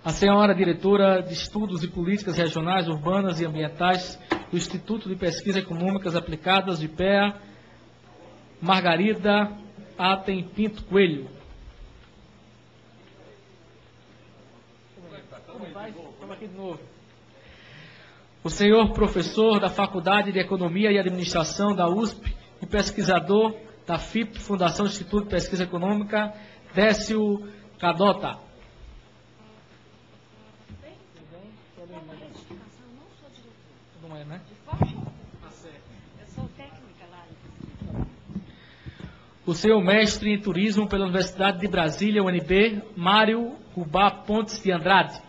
A senhora diretora de Estudos e Políticas Regionais, Urbanas e Ambientais do Instituto de Pesquisas Econômicas Aplicadas de IPEA, Margarida Atem Pinto Coelho. Vamos aqui de novo. O senhor professor da Faculdade de Economia e Administração da USP e pesquisador da FIP, Fundação Instituto de Pesquisa Econômica, Décio Cadota. Não é, né? Eu sou técnica lá. O senhor mestre em Turismo pela Universidade de Brasília, UNB, Mário Rubá Pontes de Andrade.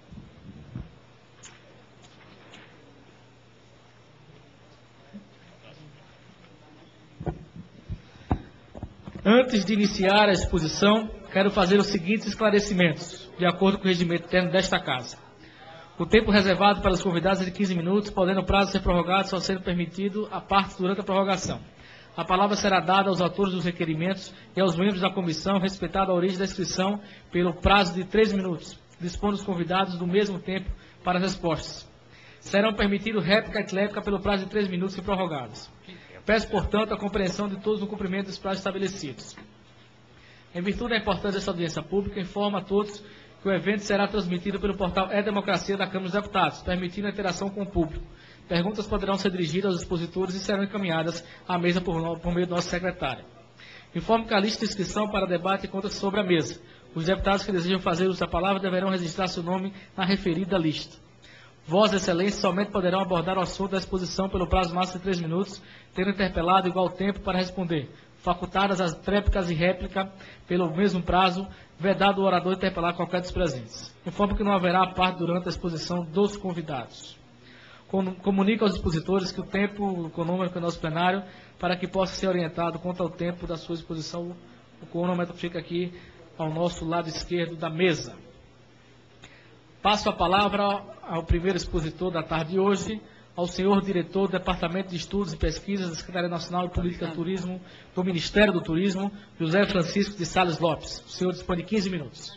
Antes de iniciar a exposição, quero fazer os seguintes esclarecimentos, de acordo com o regimento interno desta Casa. O tempo reservado para os convidados é de 15 minutos, podendo o prazo ser prorrogado, só sendo permitido a parte durante a prorrogação. A palavra será dada aos autores dos requerimentos e aos membros da comissão, respeitada a origem da inscrição, pelo prazo de 3 minutos, dispondo os convidados do mesmo tempo para as respostas. Serão permitidos réplica e tréplica pelo prazo de 3 minutos e prorrogados. Peço, portanto, a compreensão de todos no cumprimento dos prazos estabelecidos. Em virtude da importância desta audiência pública, informo a todos que o evento será transmitido pelo portal E-Democracia da Câmara dos Deputados, permitindo a interação com o público. Perguntas poderão ser dirigidas aos expositores e serão encaminhadas à mesa por meio do nosso secretário. Informo que a lista de inscrição para debate encontra-se sobre a mesa. Os deputados que desejam fazer uso da palavra deverão registrar seu nome na referida lista. Vossas Excelências somente poderão abordar o assunto da exposição pelo prazo máximo de 3 minutos, tendo interpelado igual tempo para responder. Facultadas as tréplicas e réplica pelo mesmo prazo, vedado o orador interpelar qualquer dos presentes. Informo que não haverá parte durante a exposição dos convidados. Comunico aos expositores que o tempo cronômetro é nosso plenário, para que possa ser orientado quanto ao tempo da sua exposição. O cronômetro fica aqui ao nosso lado esquerdo da mesa. Passo a palavra ao primeiro expositor da tarde de hoje, ao senhor diretor do Departamento de Estudos e Pesquisas da Secretaria Nacional de Política de Turismo do Ministério do Turismo, José Francisco de Sales Lopes. O senhor dispõe de 15 minutos.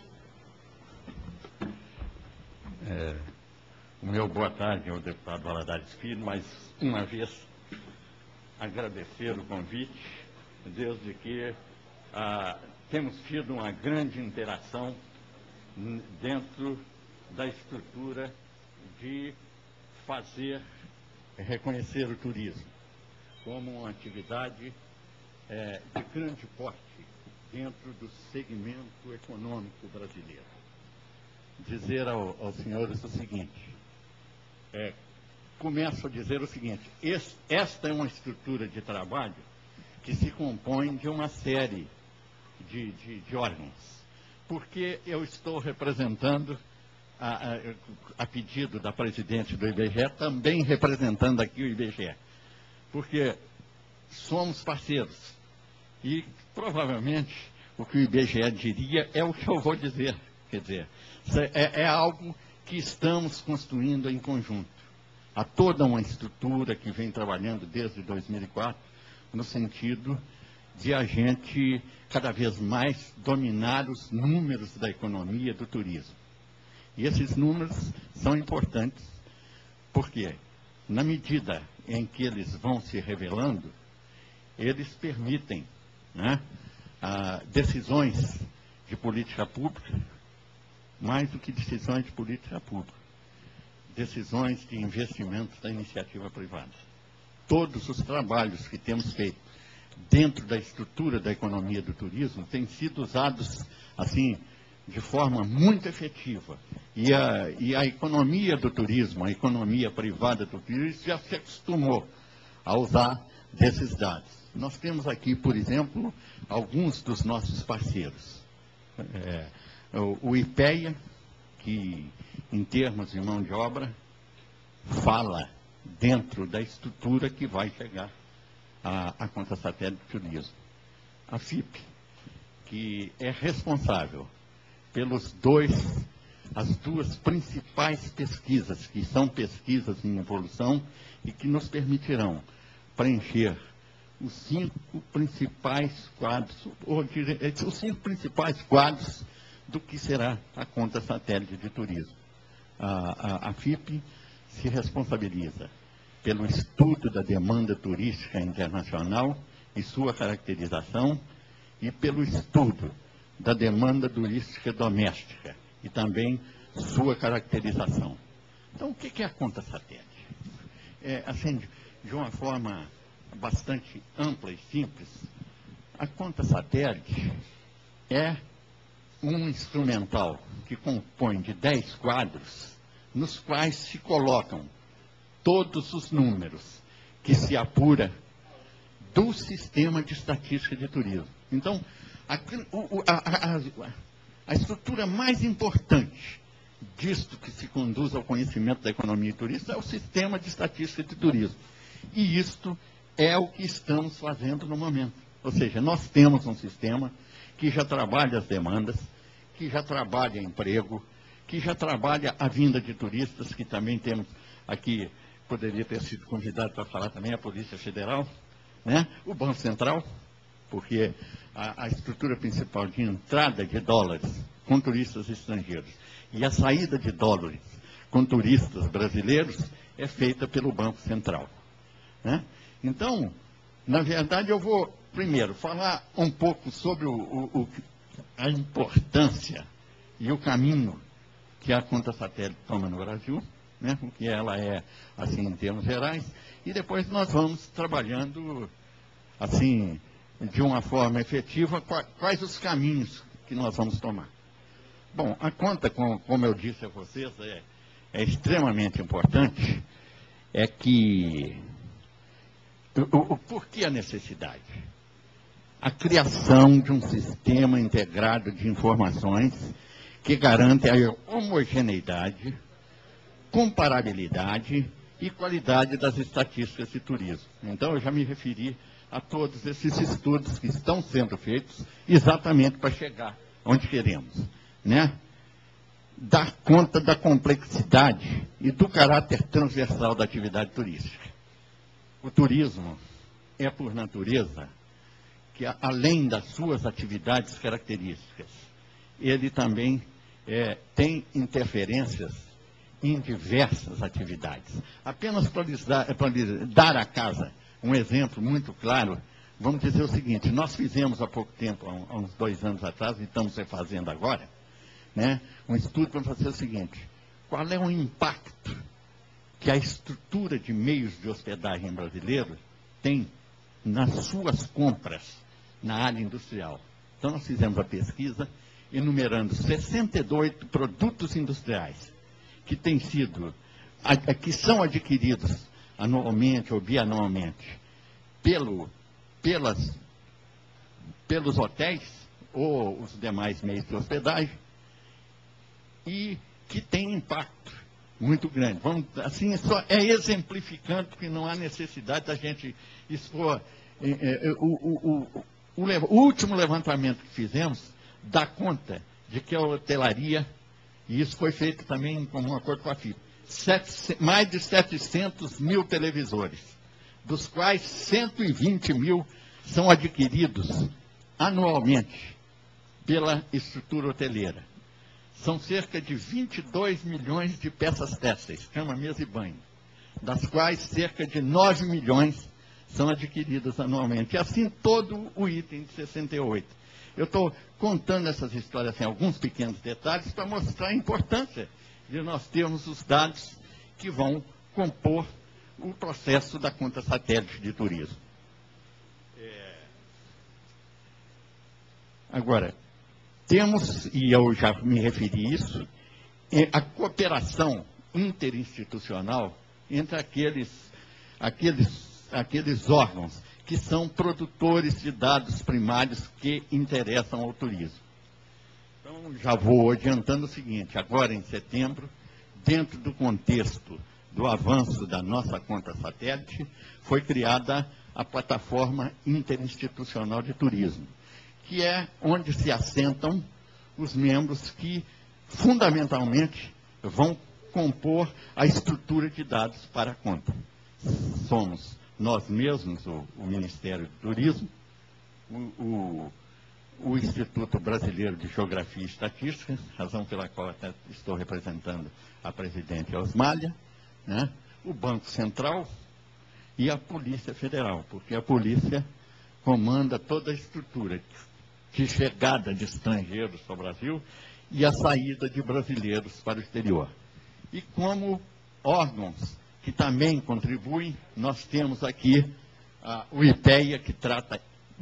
O meu boa tarde ao deputado Valadares Filho, mais uma vez agradecer o convite, desde que temos tido uma grande interação dentro da estrutura de reconhecer o turismo como uma atividade de grande porte dentro do segmento econômico brasileiro. Dizer aos senhores o seguinte, começo a dizer o seguinte, esta é uma estrutura de trabalho que se compõe de uma série de órgãos, porque eu estou representando, a pedido da presidente do IBGE, também representando aqui o IBGE, porque somos parceiros e provavelmente o que o IBGE diria é o que eu vou dizer, quer dizer, é algo que estamos construindo em conjunto. Há toda uma estrutura que vem trabalhando desde 2004 no sentido de a gente cada vez mais dominar os números da economia do turismo. E esses números são importantes porque, na medida em que eles vão se revelando, eles permitem, né, decisões de política pública, mais do que decisões de política pública, decisões de investimentos da iniciativa privada. Todos os trabalhos que temos feito dentro da estrutura da economia do turismo têm sido usados, assim, de forma muito efetiva. E a economia do turismo, a economia privada do turismo, já se acostumou a usar desses dados. Nós temos aqui, por exemplo, alguns dos nossos parceiros. O IPEA, que, em termos de mão de obra, fala dentro da estrutura que vai chegar à conta satélite de turismo. A FIP, que é responsável as duas principais pesquisas, que são pesquisas em evolução e que nos permitirão preencher os 5 principais quadros, do que será a conta satélite de turismo. A FIP se responsabiliza pelo estudo da demanda turística internacional e sua caracterização, e pelo estudo da demanda turística doméstica e também sua caracterização. Então, o que é a conta satélite? Assim, de uma forma bastante ampla e simples, a conta satélite é um instrumental que compõe de 10 quadros, nos quais se colocam todos os números que se apura do sistema de estatística de turismo. Então, a estrutura mais importante disto que se conduz ao conhecimento da economia turista é o sistema de estatística de turismo. E isto é o que estamos fazendo no momento. Ou seja, nós temos um sistema que já trabalha as demandas, que já trabalha emprego, que já trabalha a vinda de turistas, que também temos aqui, poderia ter sido convidado para falar também a Polícia Federal, né? O Banco Central, porque a estrutura principal de entrada de dólares com turistas estrangeiros e a saída de dólares com turistas brasileiros é feita pelo Banco Central, né? Então, na verdade, eu vou primeiro falar um pouco sobre a importância e o caminho que a conta satélite toma no Brasil, né? O que ela é, assim, em termos gerais, e depois nós vamos trabalhando, assim, de uma forma efetiva, quais os caminhos que nós vamos tomar. Bom, a conta, como eu disse a vocês, é extremamente importante, é que... Por que a necessidade? A criação de um sistema integrado de informações que garante a homogeneidade, comparabilidade e qualidade das estatísticas de turismo. Então, eu já me referi a todos esses estudos que estão sendo feitos exatamente para chegar onde queremos, né? Dar conta da complexidade e do caráter transversal da atividade turística. O turismo é, por natureza, que além das suas atividades características, ele também tem interferências em diversas atividades. Apenas para lhes dar a casa um exemplo muito claro, vamos dizer o seguinte: nós fizemos há pouco tempo, há uns 2 anos atrás, e estamos refazendo agora, né, um estudo para fazer o seguinte: qual é o impacto que a estrutura de meios de hospedagem brasileiro tem nas suas compras na área industrial. Então, nós fizemos a pesquisa enumerando 68 produtos industriais que são adquiridos anualmente ou bianualmente pelos hotéis ou os demais meios de hospedagem e que tem impacto muito grande. Vamos, assim, só exemplificando, porque não há necessidade da gente expor. O último levantamento que fizemos dá conta de que a hotelaria, e isso foi feito também em comum acordo com a FIP, mais de 700 mil televisores, dos quais 120 mil são adquiridos anualmente pela estrutura hoteleira. São cerca de 22 milhões de peças têxteis, cama, mesa e banho, das quais cerca de 9 milhões são adquiridas anualmente. E assim todo o item de 68. Eu estou contando essas histórias, assim, alguns pequenos detalhes, para mostrar a importância de nós termos os dados que vão compor o processo da conta satélite de turismo. Agora, temos, e eu já me referi a isso, a cooperação interinstitucional entre aqueles órgãos que são produtores de dados primários que interessam ao turismo. Então, já vou adiantando o seguinte: agora em setembro, dentro do contexto do avanço da nossa conta satélite, foi criada a plataforma interinstitucional de turismo, que é onde se assentam os membros que, fundamentalmente, vão compor a estrutura de dados para a conta. Somos nós mesmos, o Ministério do Turismo, o Instituto Brasileiro de Geografia e Estatística, razão pela qual até estou representando a presidente Osmália, né? O Banco Central e a Polícia Federal, porque a polícia comanda toda a estrutura de chegada de estrangeiros ao Brasil e a saída de brasileiros para o exterior. E como órgãos que também contribuem, nós temos aqui o IPEA, que trata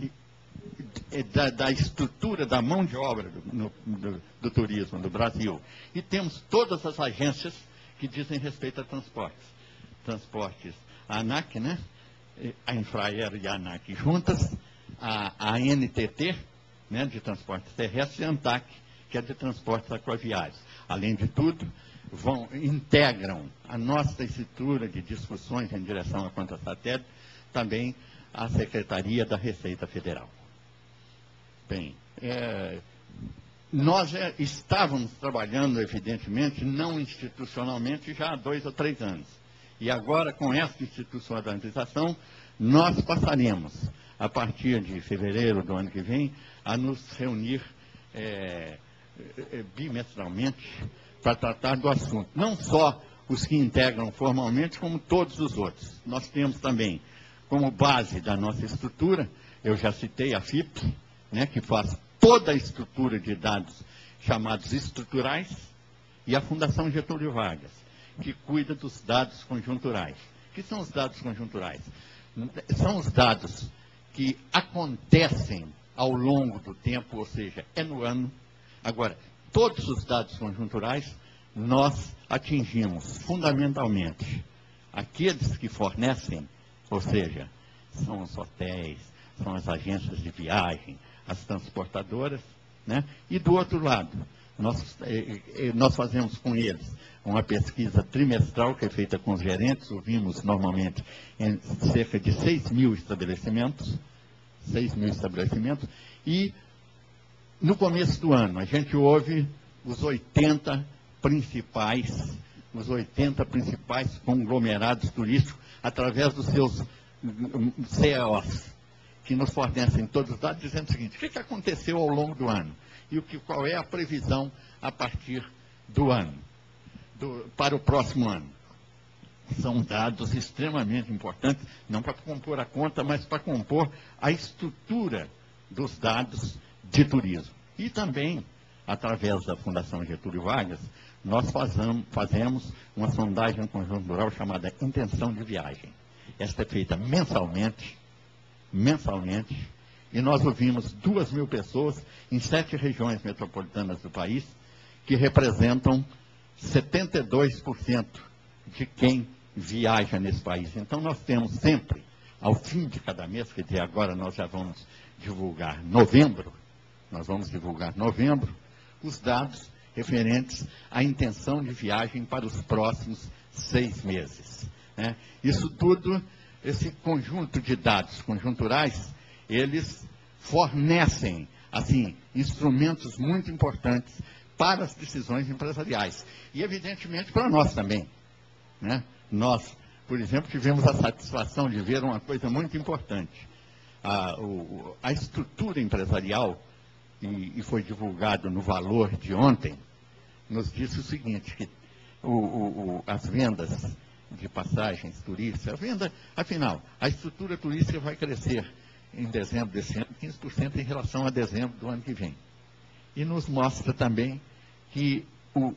da estrutura da mão de obra do turismo no Brasil. E temos todas as agências que dizem respeito a transportes. Transportes, a ANAC, né? A Infraero e a ANAC juntas, a NTT, né, de transportes terrestres, e a ANTAC, que é de transportes aquaviários. Além de tudo, integram a nossa estrutura de discussões em direção à conta satélite, também a Secretaria da Receita Federal. Bem, nós estávamos trabalhando, evidentemente, não institucionalmente, já há 2 ou 3 anos. E agora, com essa institucionalização, nós passaremos, a partir de fevereiro do ano que vem, a nos reunir bimestralmente para tratar do assunto. Não só os que integram formalmente, como todos os outros. Nós temos também, como base da nossa estrutura, eu já citei a FIP, né, que faz toda a estrutura de dados chamados estruturais, e a Fundação Getúlio Vargas, que cuida dos dados conjunturais. O que são os dados conjunturais? São os dados que acontecem ao longo do tempo, ou seja, é no ano. Agora, todos os dados conjunturais nós atingimos fundamentalmente aqueles que fornecem, ou seja, são os hotéis, são as agências de viagem, as transportadoras, né? E do outro lado, nós fazemos com eles uma pesquisa trimestral que é feita com os gerentes, ouvimos normalmente em cerca de 6 mil estabelecimentos, e no começo do ano a gente ouve os 80 principais conglomerados turísticos através dos seus CEOs, que nos fornecem todos os dados, dizendo o seguinte: o que aconteceu ao longo do ano? E qual é a previsão a partir do ano, para o próximo ano? São dados extremamente importantes, não para compor a conta, mas para compor a estrutura dos dados de turismo. E também, através da Fundação Getúlio Vargas, nós fazemos uma sondagem conjuntural chamada Intenção de Viagem. Esta é feita mensalmente, e nós ouvimos 2.000 pessoas em 7 regiões metropolitanas do país, que representam 72% de quem viaja nesse país. Então, nós temos sempre, ao fim de cada mês, quer dizer, agora nós já vamos divulgar novembro, os dados referentes à intenção de viagem para os próximos 6 meses. Né? Isso tudo, esse conjunto de dados conjunturais, eles fornecem, assim, instrumentos muito importantes para as decisões empresariais. E, evidentemente, para nós também. Né? Nós, por exemplo, tivemos a satisfação de ver uma coisa muito importante. A estrutura empresarial, e foi divulgado no Valor de ontem, nos disse o seguinte, que as vendas de passagens turísticas, afinal, a estrutura turística vai crescer em dezembro desse ano 15% em relação a dezembro do ano que vem. E nos mostra também que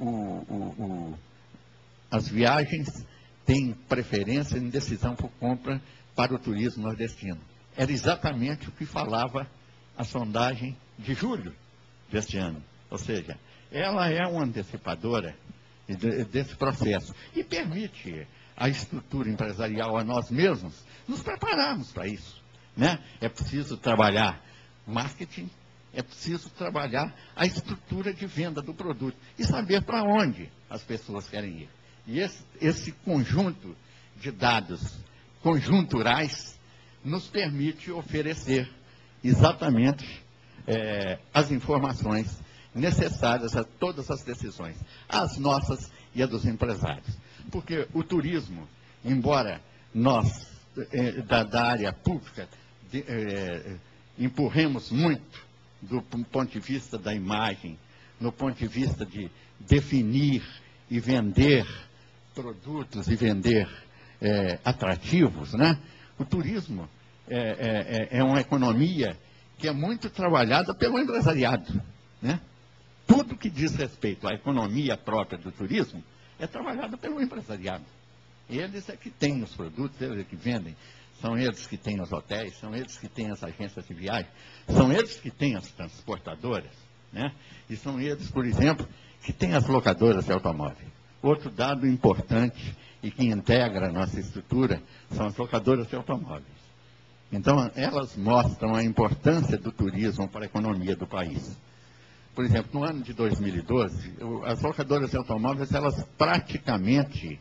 as viagens têm preferência em decisão por compra para o turismo nordestino. Era exatamente o que falava a sondagem de julho deste ano. Ou seja, ela é uma antecipadora desse processo e permite à estrutura empresarial, a nós mesmos, nos prepararmos para isso. Né? É preciso trabalhar marketing, é preciso trabalhar a estrutura de venda do produto e saber para onde as pessoas querem ir. E esse conjunto de dados conjunturais nos permite oferecer exatamente as informações necessárias a todas as decisões, as nossas e a dos empresários. Porque o turismo, embora nós, da área pública, empurremos muito do ponto de vista da imagem, no ponto de vista de definir e vender produtos e vender atrativos, né? O turismo é uma economia que é muito trabalhada pelo empresariado, né? Tudo que diz respeito à economia própria do turismo é trabalhada pelo empresariado. Eles é que têm os produtos, eles é que vendem. São eles que têm os hotéis, são eles que têm as agências de viagem, são eles que têm as transportadoras, né? E são eles, por exemplo, que têm as locadoras de automóvel. Outro dado importante e que integra a nossa estrutura são as locadoras de automóveis. Então, elas mostram a importância do turismo para a economia do país. Por exemplo, no ano de 2012, as locadoras de automóveis, elas praticamente,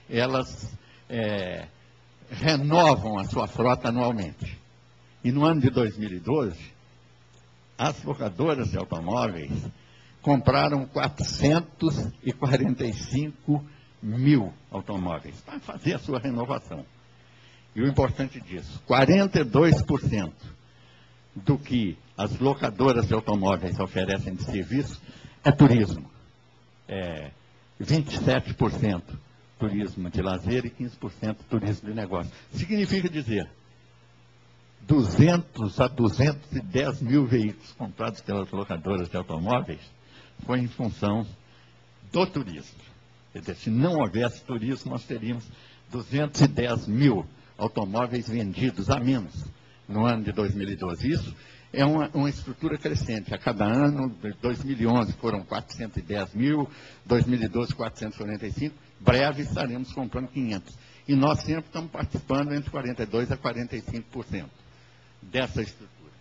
renovam a sua frota anualmente. E no ano de 2012, as locadoras de automóveis compraram 445 mil automóveis para fazer a sua renovação. E o importante disso, 42% do que as locadoras de automóveis oferecem de serviço é turismo. 27% turismo de lazer e 15% turismo de negócio. Significa dizer, 200 a 210 mil veículos comprados pelas locadoras de automóveis foi em função do turismo. Quer dizer, se não houvesse turismo, nós teríamos 210 mil automóveis vendidos a menos no ano de 2012. Isso é uma estrutura crescente. A cada ano, 2011 foram 410 mil, 2012 445, breve estaremos comprando 500. E nós sempre estamos participando entre 42% a 45% dessa estrutura.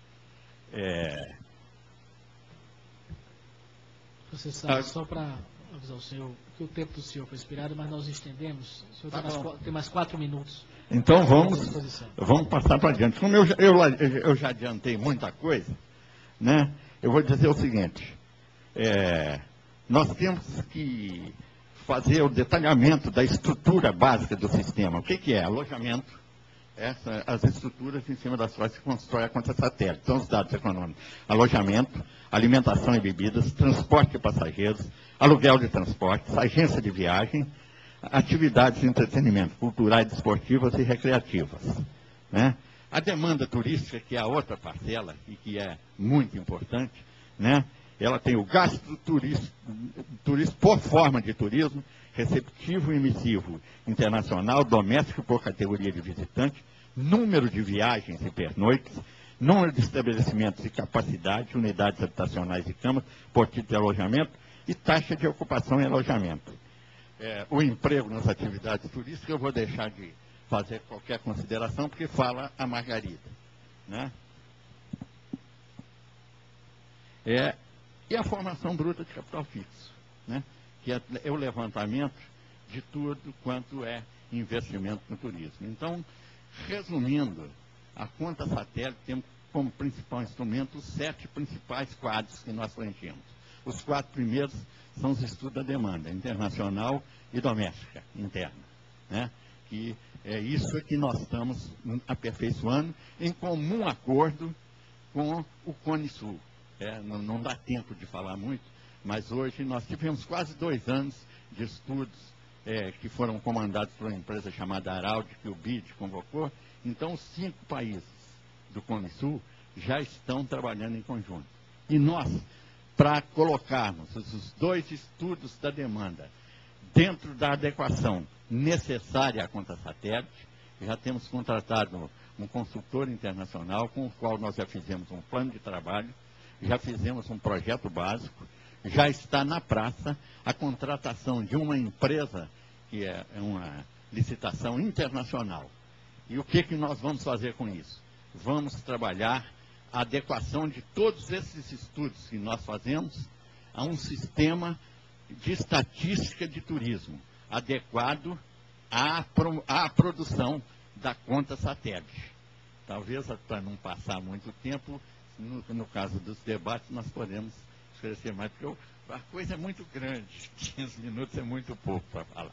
Você sabe, só para avisar o senhor, que o tempo do senhor foi expirado, mas nós estendemos. O senhor tem mais 4 minutos. Então vamos passar para adiante. Como eu já adiantei muita coisa, né? Eu vou dizer o seguinte, nós temos que fazer o detalhamento da estrutura básica do sistema. O que é? Alojamento, as estruturas em cima das quais se constrói a conta satélite, são os dados econômicos. Alojamento, alimentação e bebidas, transporte de passageiros, aluguel de transportes, agência de viagem, atividades de entretenimento, culturais, desportivas e recreativas, né? A demanda turística, que é a outra parcela e que é muito importante, né? Ela tem o gasto turístico por forma de turismo, receptivo e emissivo, internacional, doméstico por categoria de visitante, número de viagens e pernoites, número de estabelecimentos e capacidade, unidades habitacionais e camas, por tipo de alojamento e taxa de ocupação e alojamento. O emprego nas atividades turísticas, eu vou deixar de fazer qualquer consideração, porque fala a Margarida, né? E a formação bruta de capital fixo, né? Que é o levantamento de tudo quanto é investimento no turismo. Então, resumindo, a conta satélite tem como principal instrumento os 7 principais quadros que nós preenchemos. Os 4 primeiros são os estudos da demanda, internacional e doméstica, interna, né? Que é isso que nós estamos aperfeiçoando em comum acordo com o Cone Sul. Não dá tempo de falar muito, mas hoje nós tivemos quase 2 anos de estudos que foram comandados por uma empresa chamada Araldi, que o BID convocou. Então, os 5 países do Cone Sul já estão trabalhando em conjunto. E nós, para colocarmos os 2 estudos da demanda dentro da adequação necessária à conta satélite, já temos contratado um consultor internacional com o qual nós já fizemos um plano de trabalho, já fizemos um projeto básico, já está na praça a contratação de uma empresa, que é uma licitação internacional. E o que nós vamos fazer com isso? Vamos trabalhar a adequação de todos esses estudos que nós fazemos a um sistema de estatística de turismo, adequado à produção da conta satélite. Talvez, para não passar muito tempo, no caso dos debates, nós podemos esclarecer mais, porque a coisa é muito grande, 15 minutos é muito pouco para falar.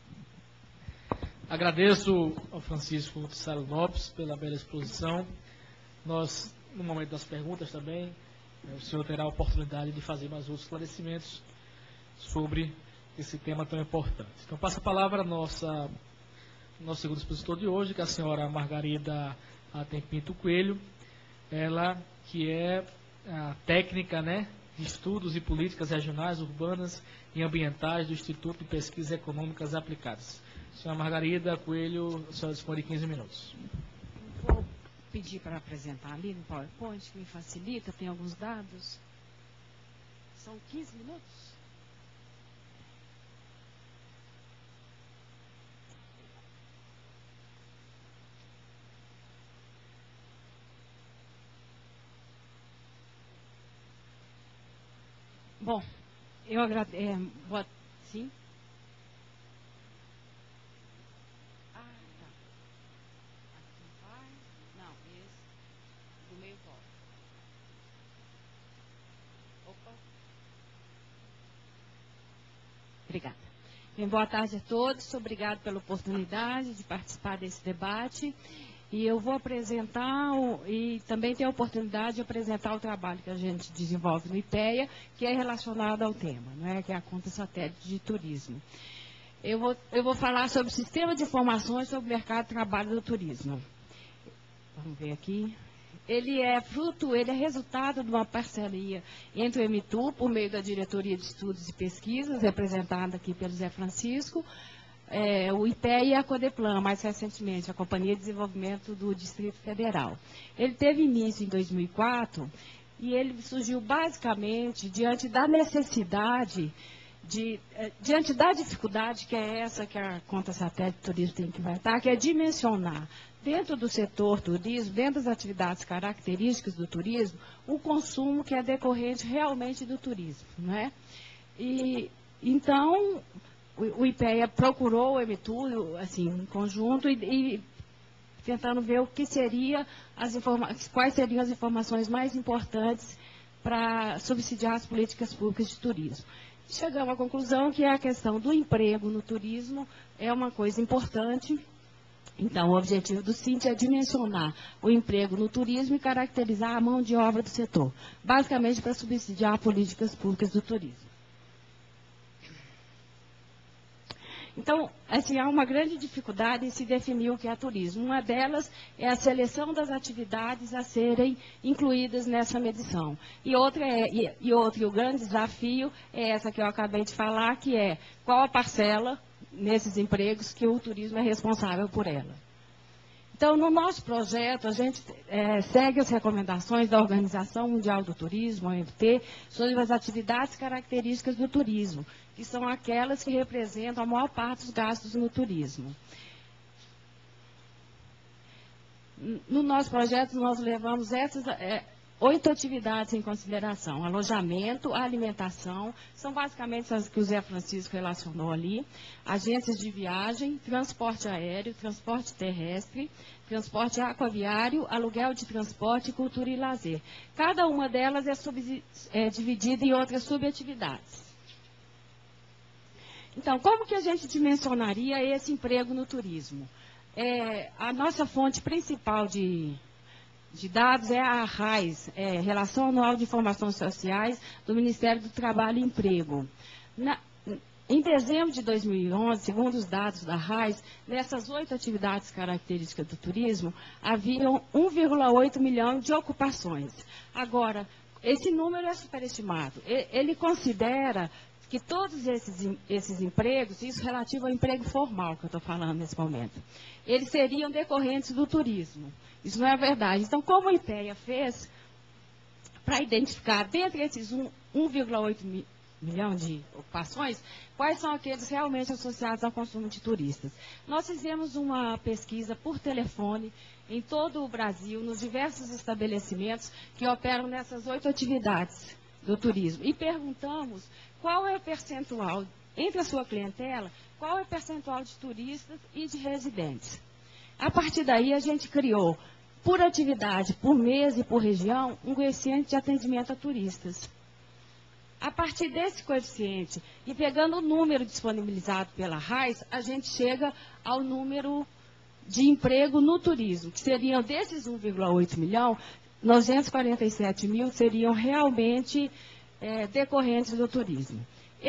Agradeço ao Francisco Tissaro Lopes pela bela exposição. Nós, no momento das perguntas também, O senhor terá a oportunidade de fazer mais outros esclarecimentos sobre esse tema tão importante. Então, passo a palavra ao nosso segundo expositor de hoje, que é a senhora Margarida Pinto Coelho, ela que é a técnica, né, de estudos e políticas regionais, urbanas e ambientais do Instituto de Pesquisas Econômicas Aplicadas. Senhora Margarida Coelho, a senhora dispõe de 15 minutos. Vou pedir para apresentar ali no PowerPoint, que me facilita, tem alguns dados. São 15 minutos? Bom, eu agradeço. Sim? Ah, tá. Aqui vai. Não, esse do meio volta. Opa. Obrigada. Bem, boa tarde a todos. Obrigado pela oportunidade de participar desse debate. E eu vou apresentar, e também tenho a oportunidade de apresentar o trabalho que a gente desenvolve no IPEA, que é relacionado ao tema, não é? Que é a conta satélite de turismo. Eu vou falar sobre o sistema de informações sobre o mercado de trabalho do turismo. Vamos ver aqui. Ele é resultado de uma parceria entre o EMITU, por meio da Diretoria de Estudos e Pesquisas, representada aqui pelo Zé Francisco, o IPEA e a Codeplan, mais recentemente, a Companhia de Desenvolvimento do Distrito Federal. Ele teve início em 2004 e ele surgiu basicamente diante da necessidade, diante da dificuldade que é essa que a conta satélite turismo tem que enfrentar, que é dimensionar dentro do setor turismo, dentro das atividades características do turismo, o consumo que é decorrente realmente do turismo, não é? E então o IPEA procurou o EMITU, assim, em conjunto, e tentando ver o que seria quais seriam as informações mais importantes para subsidiar as políticas públicas de turismo. Chegamos à conclusão que a questão do emprego no turismo é uma coisa importante. Então, o objetivo do CINT é dimensionar o emprego no turismo e caracterizar a mão de obra do setor, basicamente para subsidiar políticas públicas do turismo. Então, assim, há uma grande dificuldade em se definir o que é turismo. Uma delas é a seleção das atividades a serem incluídas nessa medição. E o grande desafio é essa que eu acabei de falar, que é qual a parcela nesses empregos que o turismo é responsável por ela. Então, no nosso projeto, a gente segue as recomendações da Organização Mundial do Turismo, OMT, sobre as atividades características do turismo, que são aquelas que representam a maior parte dos gastos no turismo. No nosso projeto, nós levamos essas 8 atividades em consideração: alojamento, alimentação, são basicamente as que o Zé Francisco relacionou ali, agências de viagem, transporte aéreo, transporte terrestre, transporte aquaviário, aluguel de transporte, cultura e lazer. Cada uma delas é dividida em outras subatividades. Então, como que a gente dimensionaria esse emprego no turismo? A nossa fonte principal de dados é a RAIS, Relação Anual de Informações Sociais do Ministério do Trabalho e Emprego. Em dezembro de 2011, segundo os dados da RAIS, nessas 8 atividades características do turismo, haviam 1,8 milhão de ocupações. Agora, esse número é superestimado. Ele considera que todos esses empregos, isso relativo ao emprego formal que eu estou falando nesse momento, eles seriam decorrentes do turismo. Isso não é verdade. Então, como a IPEA fez para identificar, dentre esses 1,8 milhão de ocupações, quais são aqueles realmente associados ao consumo de turistas? Nós fizemos uma pesquisa por telefone em todo o Brasil, nos diversos estabelecimentos que operam nessas 8 atividades do turismo, e perguntamos qual é o percentual, entre a sua clientela, qual é o percentual de turistas e de residentes. A partir daí, a gente criou, por atividade, por mês e por região, um coeficiente de atendimento a turistas. A partir desse coeficiente, e pegando o número disponibilizado pela RAIS, a gente chega ao número de emprego no turismo, que seriam desses 1,8 milhão, 947 mil seriam realmente decorrentes do turismo.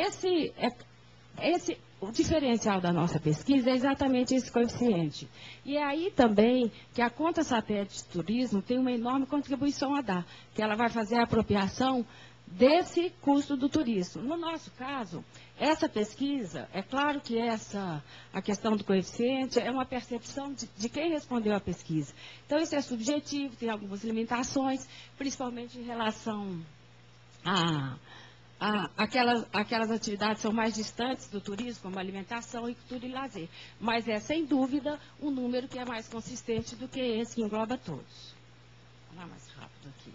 O diferencial da nossa pesquisa é exatamente esse coeficiente. E é aí também que a conta satélite de turismo tem uma enorme contribuição a dar, que ela vai fazer a apropriação desse custo do turismo. No nosso caso, essa pesquisa, é claro que a questão do coeficiente é uma percepção de quem respondeu à pesquisa. Então, isso é subjetivo, tem algumas limitações, principalmente em relação aquelas atividades que são mais distantes do turismo, como alimentação, e cultura e lazer. Mas é, sem dúvida, um número que é mais consistente do que esse, que engloba todos. Vou lá mais rápido aqui.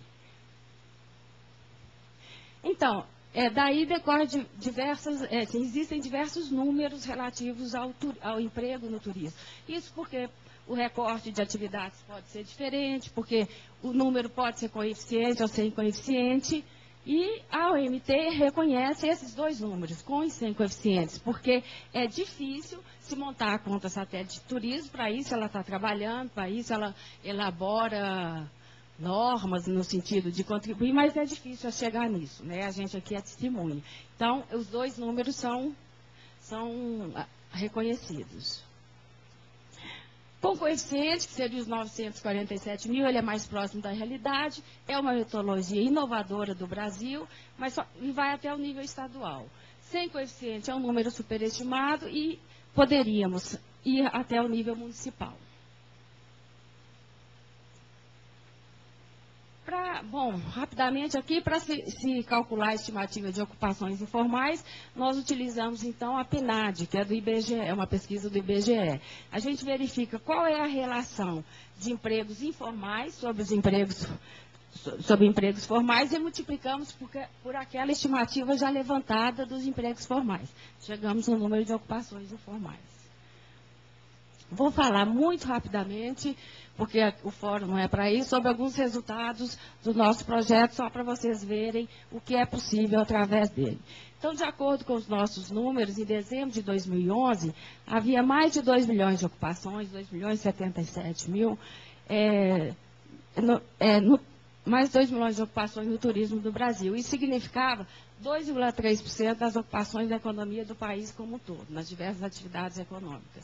Então, daí decorre existem diversos números relativos ao emprego no turismo. Isso porque o recorte de atividades pode ser diferente, porque o número pode ser coeficiente ou sem coeficiente. E a OMT reconhece esses dois números, com e sem coeficientes, porque é difícil se montar a conta satélite de turismo. Para isso ela está trabalhando, para isso ela elabora normas no sentido de contribuir, mas é difícil chegar nisso, né? A gente aqui é testemunha. Então, os dois números são reconhecidos. Com coeficiente, que seria os 947 mil, ele é mais próximo da realidade, é uma metodologia inovadora do Brasil, e vai até o nível estadual. Sem coeficiente é um número superestimado e poderíamos ir até o nível municipal. Bom, rapidamente aqui, para se calcular a estimativa de ocupações informais, nós utilizamos então a PNAD, que é do IBGE, é uma pesquisa do IBGE. A gente verifica qual é a relação de empregos informais sobre empregos formais e multiplicamos por aquela estimativa já levantada dos empregos formais. Chegamos no número de ocupações informais. Vou falar muito rapidamente, porque o fórum não é para isso, sobre alguns resultados do nosso projeto, só para vocês verem o que é possível através dele. Então, de acordo com os nossos números, em dezembro de 2011, havia mais de 2 milhões de ocupações, 2 milhões e 77 mil, mais de 2 milhões de ocupações no turismo do Brasil. Isso significava 2,3% das ocupações da economia do país como um todo, nas diversas atividades econômicas.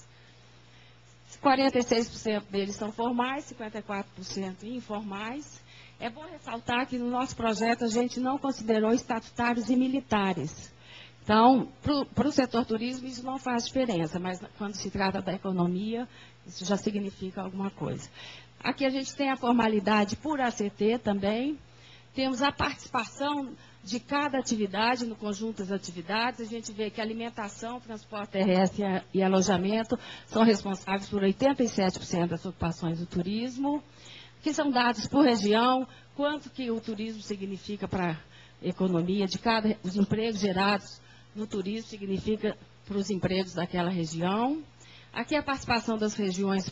46% deles são formais, 54% informais. É bom ressaltar que no nosso projeto a gente não considerou estatutários e militares. Então, para o setor turismo isso não faz diferença, mas quando se trata da economia, isso já significa alguma coisa. Aqui a gente tem a formalidade por ACT também. Temos a participação de cada atividade, no conjunto das atividades. A gente vê que alimentação, transporte terrestre e alojamento são responsáveis por 87% das ocupações do turismo, que são dados por região, quanto que o turismo significa para a economia de os empregos gerados no turismo significa para os empregos daquela região. Aqui a participação das regiões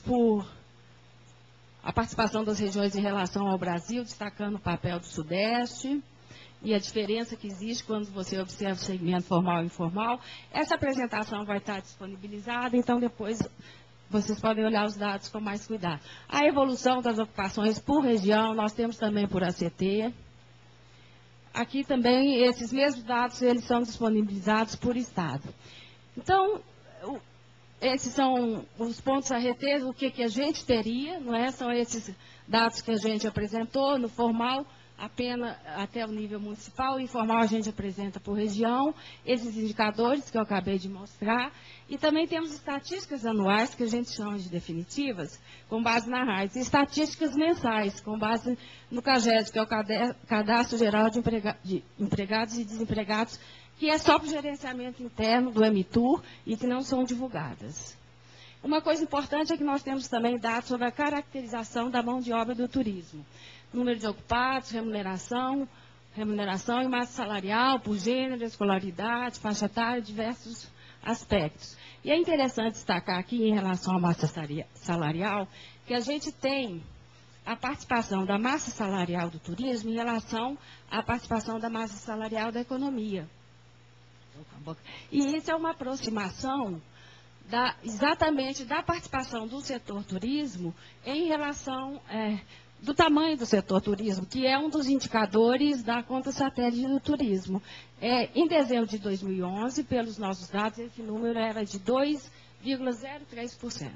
em relação ao Brasil, destacando o papel do Sudeste e a diferença que existe quando você observa o segmento formal e informal. Essa apresentação vai estar disponibilizada, então depois vocês podem olhar os dados com mais cuidado. A evolução das ocupações por região, nós temos também por ACT. Aqui também, esses mesmos dados, eles são disponibilizados por estado. Então, esses são os pontos a reter, o que a gente teria, não é? São esses dados que a gente apresentou no formal, apenas até o nível municipal, informal a gente apresenta por região, esses indicadores que eu acabei de mostrar, e também temos estatísticas anuais, que a gente chama de definitivas, com base na RAIS, e estatísticas mensais, com base no CAGED, que é o Cadastro Geral de Empregados e Desempregados, que é só para o gerenciamento interno do Emitur e que não são divulgadas. Uma coisa importante é que nós temos também dados sobre a caracterização da mão de obra do turismo. Número de ocupados, remuneração e massa salarial, por gênero, escolaridade, faixa etária, diversos aspectos. E é interessante destacar aqui, em relação à massa salarial, que a gente tem a participação da massa salarial do turismo em relação à participação da massa salarial da economia. E isso é uma aproximação exatamente da participação do setor turismo em relação do tamanho do setor turismo, que é um dos indicadores da conta satélite do turismo. Em dezembro de 2011, pelos nossos dados, esse número era de 2,03%.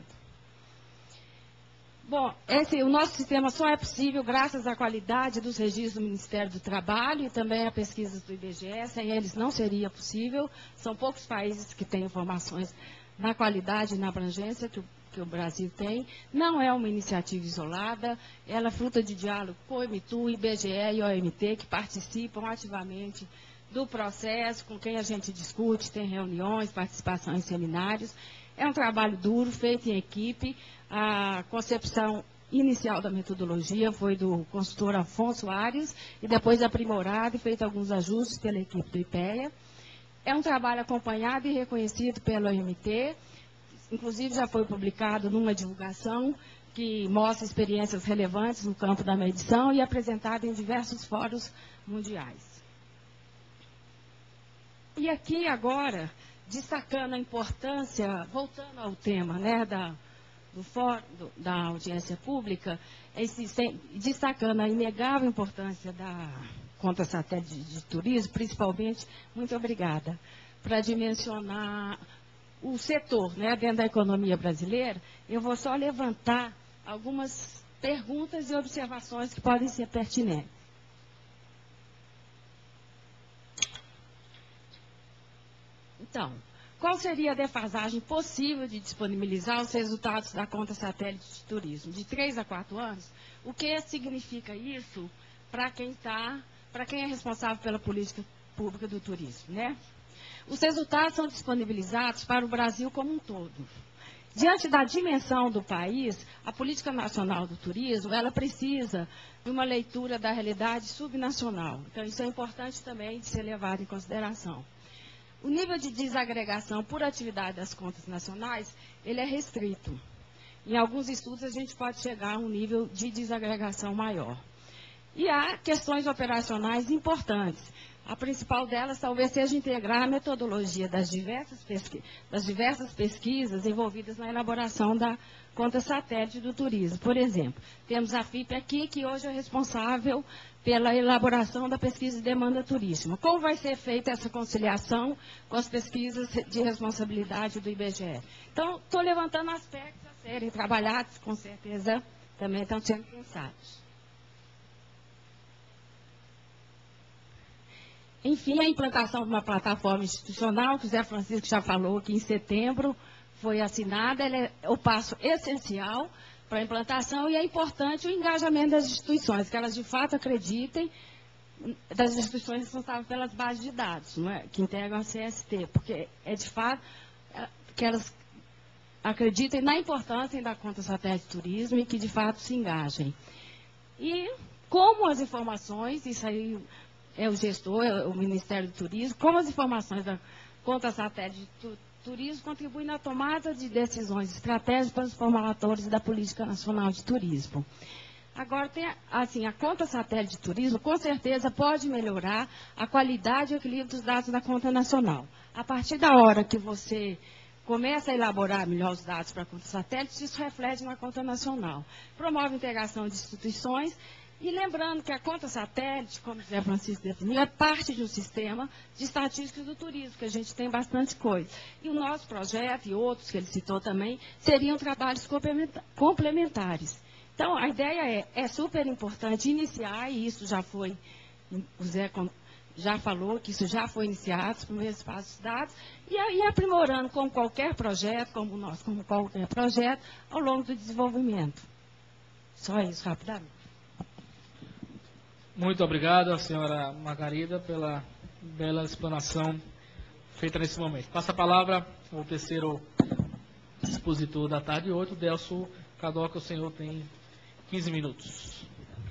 Bom, o nosso sistema só é possível graças à qualidade dos registros do Ministério do Trabalho e também a pesquisas do IBGE. Sem eles não seria possível. São poucos países que têm informações na qualidade e na abrangência que o Brasil tem. Não é uma iniciativa isolada, ela é fruto de diálogo com o MITU, IBGE e OMT, que participam ativamente do processo, com quem a gente discute, tem reuniões, participação em seminários. É um trabalho duro, feito em equipe. A concepção inicial da metodologia foi do consultor Afonso Ares e depois aprimorado e feito alguns ajustes pela equipe do IPEA. É um trabalho acompanhado e reconhecido pelo OMT, inclusive já foi publicado numa divulgação que mostra experiências relevantes no campo da medição e apresentado em diversos fóruns mundiais. E aqui agora, destacando a importância, voltando ao tema, né, da audiência pública, destacando a inegável importância da conta satélite de turismo, principalmente, muito obrigada, para dimensionar o setor, né, dentro da economia brasileira. Eu vou só levantar algumas perguntas e observações que podem ser pertinentes. Então, qual seria a defasagem possível de disponibilizar os resultados da conta satélite de turismo? De 3 a 4 anos? O que significa isso para quem é responsável pela política pública do turismo, né? Os resultados são disponibilizados para o Brasil como um todo. Diante da dimensão do país, a Política Nacional do Turismo, ela precisa de uma leitura da realidade subnacional. Então, isso é importante também de ser levado em consideração. O nível de desagregação por atividade das contas nacionais, ele é restrito. Em alguns estudos, a gente pode chegar a um nível de desagregação maior. E há questões operacionais importantes. A principal delas talvez seja integrar a metodologia das diversas pesquisas envolvidas na elaboração da conta satélite do turismo. Por exemplo, temos a FIP aqui, que hoje é responsável pela elaboração da pesquisa de demanda turística. Como vai ser feita essa conciliação com as pesquisas de responsabilidade do IBGE? Então, estou levantando aspectos a serem trabalhados, com certeza também estão sendo pensados. Enfim, a implantação de uma plataforma institucional, que o Zé Francisco já falou que em setembro foi assinada, ela é o passo essencial para a implantação e é importante o engajamento das instituições, que elas de fato acreditem, das instituições responsáveis pelas bases de dados, não é? Que integram a CST, porque é de fato que elas acreditem na importância da conta satélite de turismo e que de fato se engajem. E como as informações, isso aí é o gestor, é o Ministério do Turismo, como as informações da conta satélite de turismo contribuem na tomada de decisões estratégicas para os formuladores da Política Nacional de Turismo. Agora, a conta satélite de turismo, com certeza, pode melhorar a qualidade e o equilíbrio dos dados da conta nacional. A partir da hora que você começa a elaborar melhor os dados para a conta satélite, isso reflete na conta nacional. Promove a integração de instituições. E lembrando que a conta satélite, como o Zé Francisco definiu, é parte de um sistema de estatísticas do turismo, que a gente tem bastante coisa. E o nosso projeto, e outros que ele citou também, seriam trabalhos complementares. Então, a ideia é super importante iniciar, e isso já foi, o Zé já falou que isso já foi iniciado, os primeiros passos dados, e aí aprimorando como qualquer projeto, como qualquer projeto, ao longo do desenvolvimento. Só isso, rapidamente. Muito obrigado, senhora Margarida, pela bela explanação feita nesse momento. Passa a palavra ao terceiro expositor da tarde, 8, Delso Cadoca. O senhor tem 15 minutos.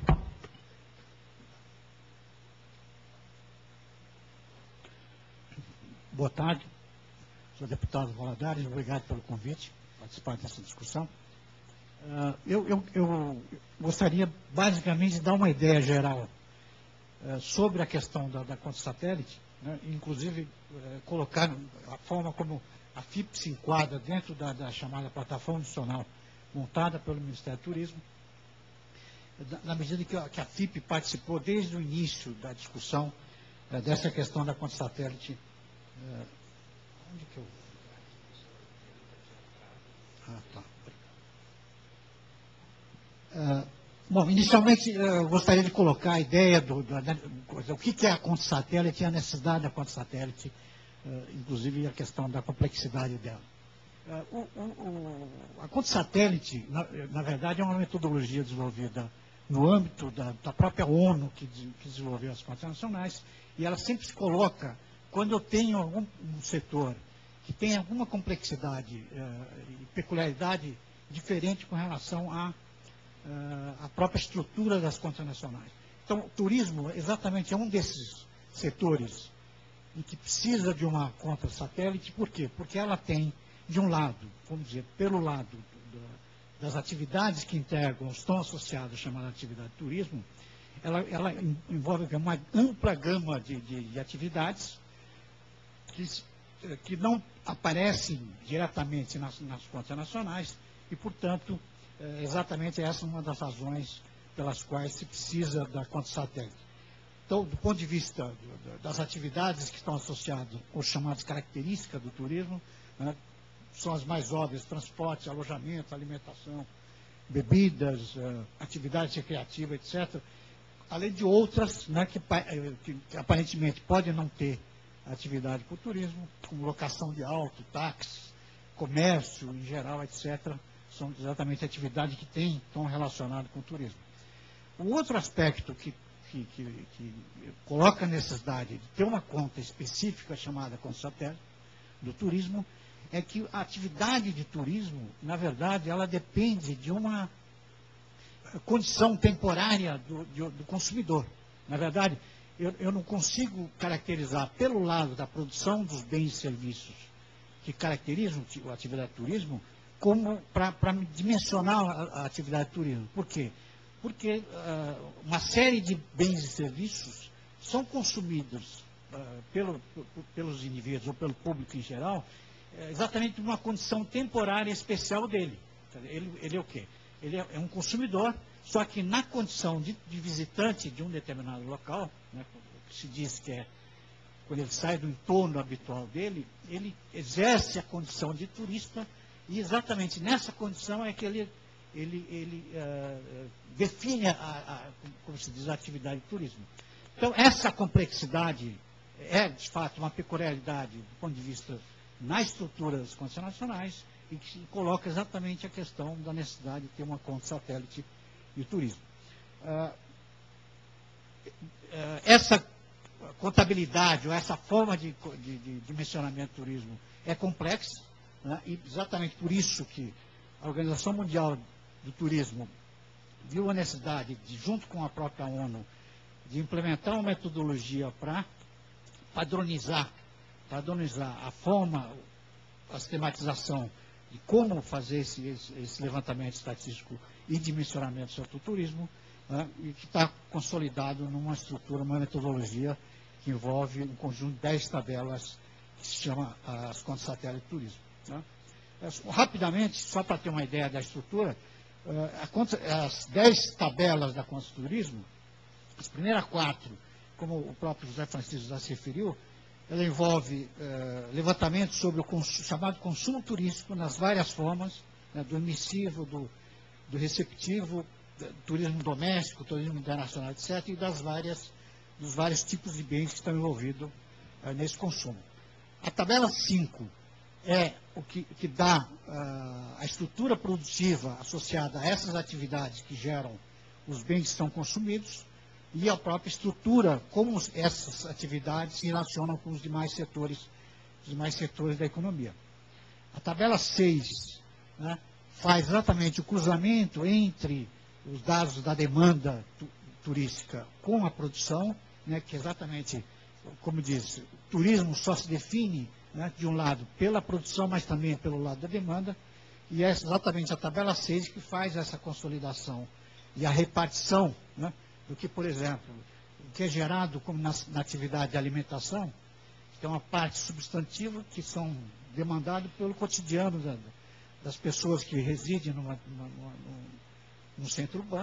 Boa tarde, sou deputado Valadares, obrigado pelo convite, participar dessa discussão. Eu gostaria basicamente de dar uma ideia geral sobre a questão da conta satélite, né, inclusive colocar a forma como a FIP se enquadra dentro da chamada plataforma nacional montada pelo Ministério do Turismo. na medida que a FIP participou desde o início da discussão dessa questão da conta satélite. Onde que eu... tá. Bom, inicialmente eu gostaria de colocar a ideia do que é a conta satélite e a necessidade da conta satélite, inclusive a questão da complexidade dela. A conta satélite, na verdade, é uma metodologia desenvolvida no âmbito da própria ONU, que desenvolveu as contas nacionais, e ela sempre se coloca, quando eu tenho algum setor que tem alguma complexidade e peculiaridade diferente com relação à própria estrutura das contas nacionais. Então, o turismo exatamente é um desses setores em que precisa de uma conta satélite. Por quê? Porque ela tem, de um lado, vamos dizer, pelo lado das atividades que integram, estão associadas à chamada atividade de turismo, ela envolve uma ampla gama de atividades que não aparecem diretamente nas contas nacionais e, portanto, exatamente essa é uma das razões pelas quais se precisa da conta satélite. Então, do ponto de vista das atividades que estão associadas às chamadas características do turismo, né, são as mais óbvias: transporte, alojamento, alimentação, bebidas, atividades recreativas, etc. Além de outras, né, que aparentemente podem não ter atividade com o turismo, como locação de auto, táxis, comércio em geral, etc. São exatamente atividades que estão relacionadas com o turismo. Um outro aspecto que coloca a necessidade de ter uma conta específica chamada conta satélite do turismo é que a atividade de turismo, na verdade, ela depende de uma condição temporária do consumidor. Na verdade, eu não consigo caracterizar pelo lado da produção dos bens e serviços que caracterizam a atividade de turismo como para dimensionar a atividade de turismo. Por quê? Porque uma série de bens e serviços são consumidos pelos indivíduos ou pelo público em geral, exatamente numa condição temporária especial dele. Ele é o quê? Ele é um consumidor, só que na condição de visitante de um determinado local, né, que se diz que é quando ele sai do entorno habitual dele, ele exerce a condição de turista, e exatamente nessa condição é que ele define, como se diz, a atividade de turismo. Então, essa complexidade é, de fato, uma peculiaridade do ponto de vista na estrutura das contas nacionais e que coloca exatamente a questão da necessidade de ter uma conta satélite de turismo. Essa contabilidade ou essa forma de dimensionamento do turismo é complexa, né? E exatamente por isso que a Organização Mundial do Turismo viu a necessidade, junto com a própria ONU, de implementar uma metodologia para padronizar a forma, a sistematização de como fazer esse levantamento estatístico e dimensionamento sobre o turismo, né, e que está consolidado numa estrutura, uma metodologia que envolve um conjunto de 10 tabelas que se chama as contas satélite de turismo. Né. Rapidamente, só para ter uma ideia da estrutura, as 10 tabelas da conta de turismo, as primeiras 4, como o próprio José Francisco já se referiu, ela envolve levantamento sobre o chamado consumo turístico nas várias formas, né, do emissivo, do receptivo, do turismo doméstico, turismo internacional, etc., e dos vários tipos de bens que estão envolvidos nesse consumo. A tabela 5 é o que dá a estrutura produtiva associada a essas atividades que geram os bens que são consumidos, e a própria estrutura, como essas atividades se relacionam com os demais setores da economia. A tabela 6, né, faz exatamente o cruzamento entre os dados da demanda turística com a produção, né, que exatamente, como diz, o turismo só se define, né, de um lado pela produção, mas também pelo lado da demanda, e é exatamente a tabela 6 que faz essa consolidação e a repartição, né, do que, por exemplo, o que é gerado como na atividade de alimentação, que é uma parte substantiva que são demandados pelo cotidiano das pessoas que residem no centro urbano,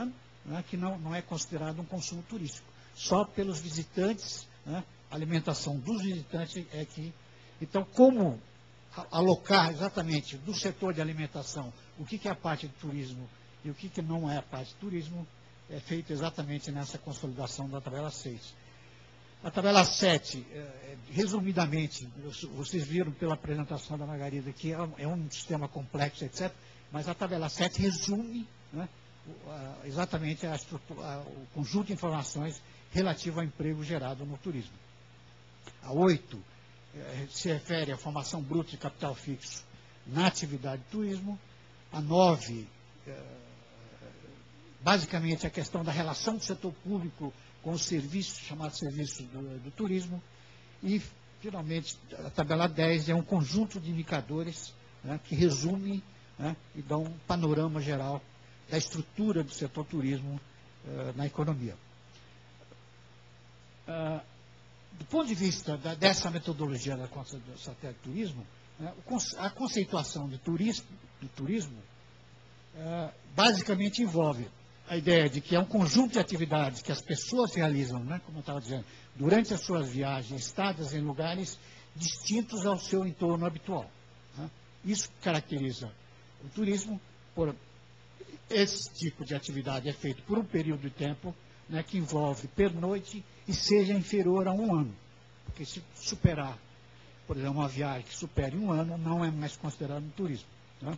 né, que não é considerado um consumo turístico. Só pelos visitantes, né, a alimentação dos visitantes é que... Então, como alocar exatamente do setor de alimentação o que é a parte de turismo e o que não é a parte de turismo, é feito exatamente nessa consolidação da tabela 6. A tabela 7, resumidamente, vocês viram pela apresentação da Margarida que é um sistema complexo, etc., mas a tabela 7 resume, né, exatamente o conjunto de informações relativo ao emprego gerado no turismo. A 8 se refere à formação bruta de capital fixo na atividade de turismo. A 9, basicamente, a questão da relação do setor público com os serviços, chamados serviços do turismo. E, finalmente, a tabela 10 é um conjunto de indicadores, né, que resume, né, e dá um panorama geral da estrutura do setor turismo na economia. Do ponto de vista dessa metodologia da satélite turismo, né, a conceituação de turismo basicamente envolve a ideia de que é um conjunto de atividades que as pessoas realizam, né, como eu estava dizendo, durante as suas viagens, estadas em lugares distintos ao seu entorno habitual. Né. Isso caracteriza o turismo. Esse tipo de atividade é feito por um período de tempo, né, que envolve pernoite e seja inferior a 1 ano. Porque se superar, por exemplo, uma viagem que supere 1 ano, não é mais considerado um turismo. Né?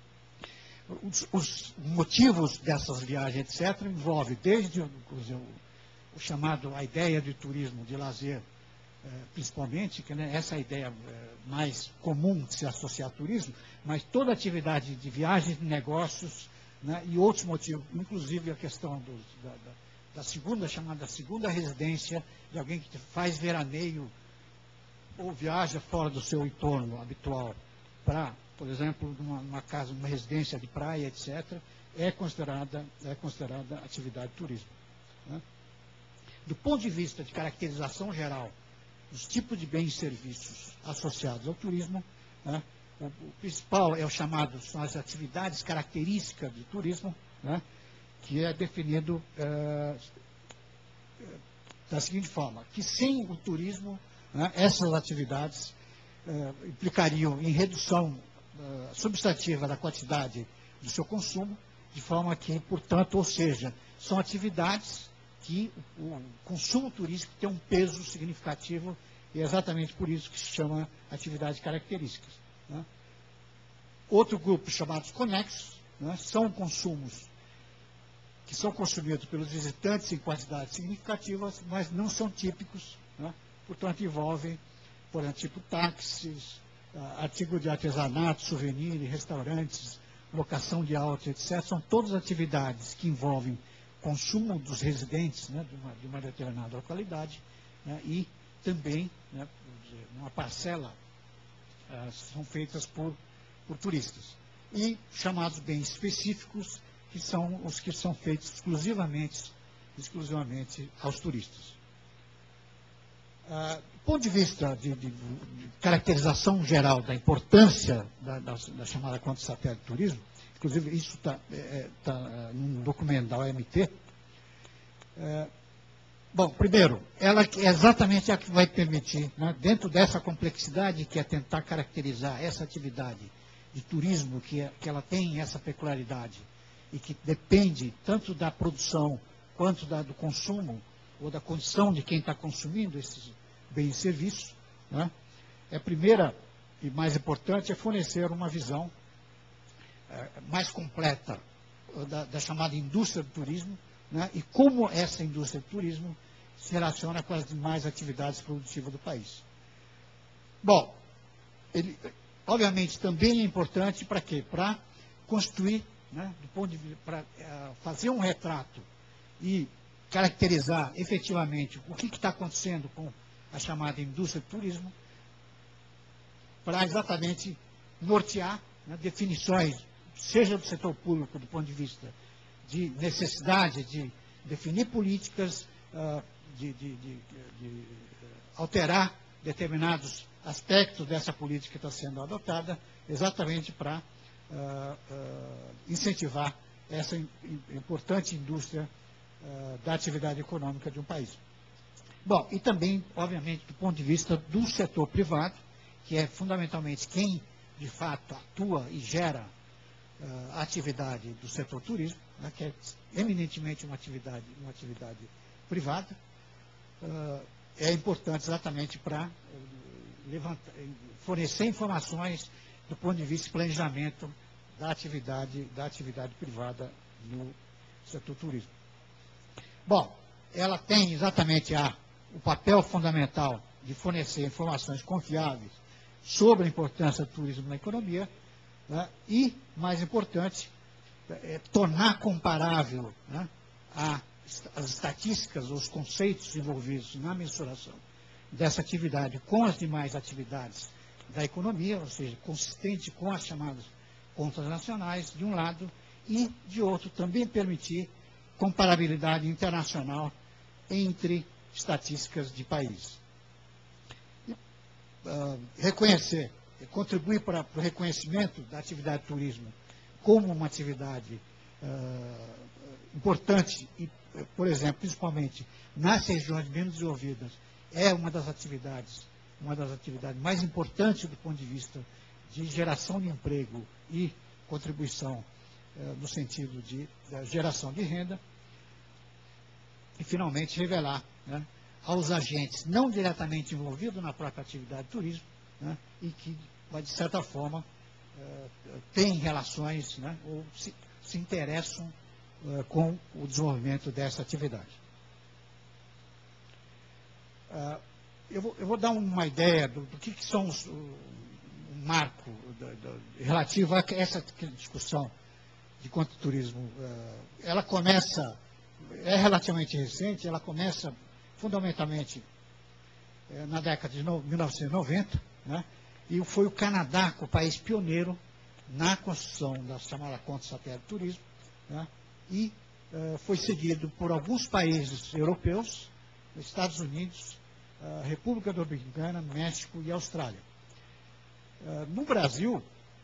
Os motivos dessas viagens, etc., envolvem desde o chamado, a ideia de turismo de lazer, principalmente, que, né, essa é a ideia mais comum de se associar ao turismo, mas toda atividade de viagens, de negócios, né, e outros motivos, inclusive a questão da chamada segunda residência, de alguém que faz veraneio ou viaja fora do seu entorno habitual para, por exemplo, uma casa, uma residência de praia, etc., é considerada atividade de turismo. Né? Do ponto de vista de caracterização geral dos tipos de bens e serviços associados ao turismo, né, o principal é o chamado, são as atividades características do turismo, né, que é definido da seguinte forma, que sem o turismo, né, essas atividades implicariam em redução substantiva da quantidade do seu consumo, de forma que, portanto, ou seja, são atividades que o consumo turístico tem um peso significativo e é exatamente por isso que se chama atividades características. Né? Outro grupo, chamados conexos, né, são consumos que são consumidos pelos visitantes em quantidades significativas, mas não são típicos, né? Portanto, envolvem, por exemplo, tipo táxis, artigos de artesanato, souvenir, restaurantes, locação de auto, etc. São todas atividades que envolvem consumo dos residentes, né, de uma determinada localidade, né, e também, né, uma parcela são feitas por turistas. E chamados bens específicos, que são os que são feitos exclusivamente aos turistas. Do ponto de vista de caracterização geral da importância da chamada conta satélite de turismo, inclusive isso está num documento da OMT. Bom, primeiro, ela é exatamente a que vai permitir, né, dentro dessa complexidade que é tentar caracterizar essa atividade de turismo, que ela tem essa peculiaridade e que depende tanto da produção quanto do consumo ou da condição de quem está consumindo esses bens e serviços, né? A primeira e mais importante é fornecer uma visão mais completa da chamada indústria do turismo, né? E como essa indústria do turismo se relaciona com as demais atividades produtivas do país. Bom, obviamente também é importante para quê? Para construir, né, para fazer um retrato e caracterizar efetivamente o que está acontecendo com a chamada indústria do turismo, para exatamente nortear, né, definições, seja do setor público, do ponto de vista de necessidade de definir políticas, de alterar determinados aspectos dessa política que está sendo adotada, exatamente para incentivar essa importante indústria da atividade econômica de um país. Bom, e também, obviamente, do ponto de vista do setor privado, que é fundamentalmente quem, de fato, atua e gera a atividade do setor turismo, né, que é eminentemente uma atividade privada, é importante exatamente para fornecer informações do ponto de vista de planejamento da atividade privada no setor turismo. Bom, ela tem exatamente o papel fundamental de fornecer informações confiáveis sobre a importância do turismo na economia, né, e, mais importante, tornar comparável, né, as estatísticas, os conceitos envolvidos na mensuração dessa atividade com as demais atividades da economia, ou seja, consistente com as chamadas contas nacionais, de um lado, e, de outro, também permitir comparabilidade internacional entre estatísticas de países. Reconhecer, contribuir para o reconhecimento da atividade de turismo como uma atividade importante e, por exemplo, principalmente nas regiões menos desenvolvidas, é uma das atividades mais importantes do ponto de vista de geração de emprego e contribuição no sentido de geração de renda. E, finalmente, revelar, né, aos agentes não diretamente envolvidos na própria atividade de turismo, né, e que, de certa forma, têm relações, né, ou se interessam com o desenvolvimento dessa atividade. Eu vou dar uma ideia do que são um marco relativo a essa discussão de contra-turismo. Ela começa, é relativamente recente, ela começa fundamentalmente na década de 1990, né, e foi o Canadá, o país pioneiro na construção da chamada Conta Satélite de Turismo, né, e foi seguido por alguns países europeus, Estados Unidos, República Dominicana, México e Austrália. No Brasil,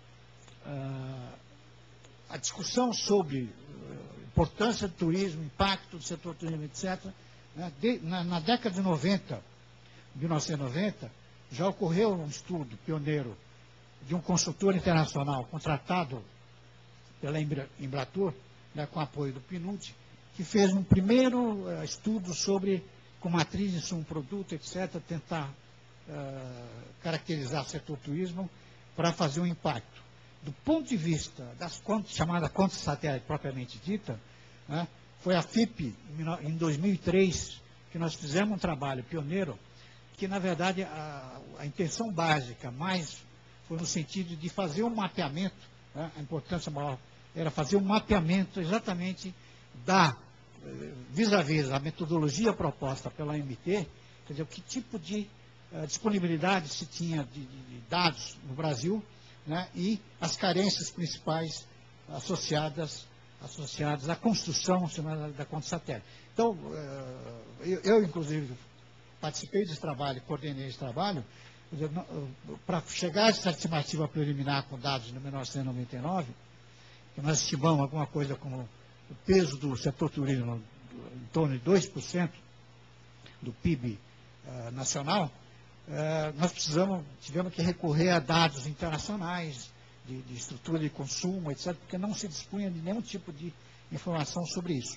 a discussão sobre importância do turismo, impacto do setor turismo, etc., né, na década de 1990, já ocorreu um estudo pioneiro de um consultor internacional contratado pela Embratur, né, com apoio do PNUD, que fez um primeiro estudo sobre, com matriz de insumo produto, etc., tentar caracterizar o setor turismo para fazer um impacto. Do ponto de vista das contas, chamada conta satélite propriamente dita, né, foi a FIP, em 2003, que nós fizemos um trabalho pioneiro, que, na verdade, a intenção básica mais foi no sentido de fazer um mapeamento, né, a importância maior era fazer um mapeamento exatamente vis-à-vis a metodologia proposta pela AMT, quer dizer, que tipo de disponibilidade se tinha de dados no Brasil, né, e as carências principais associadas à construção da conta satélite. Então, eu, inclusive, participei desse trabalho, coordenei esse trabalho, para chegar a essa estimativa preliminar com dados de 1999, que nós estimamos alguma coisa como o peso do setor turismo em torno de 2% do PIB nacional, nós tivemos que recorrer a dados internacionais, de estrutura de consumo, etc., porque não se dispunha de nenhum tipo de informação sobre isso.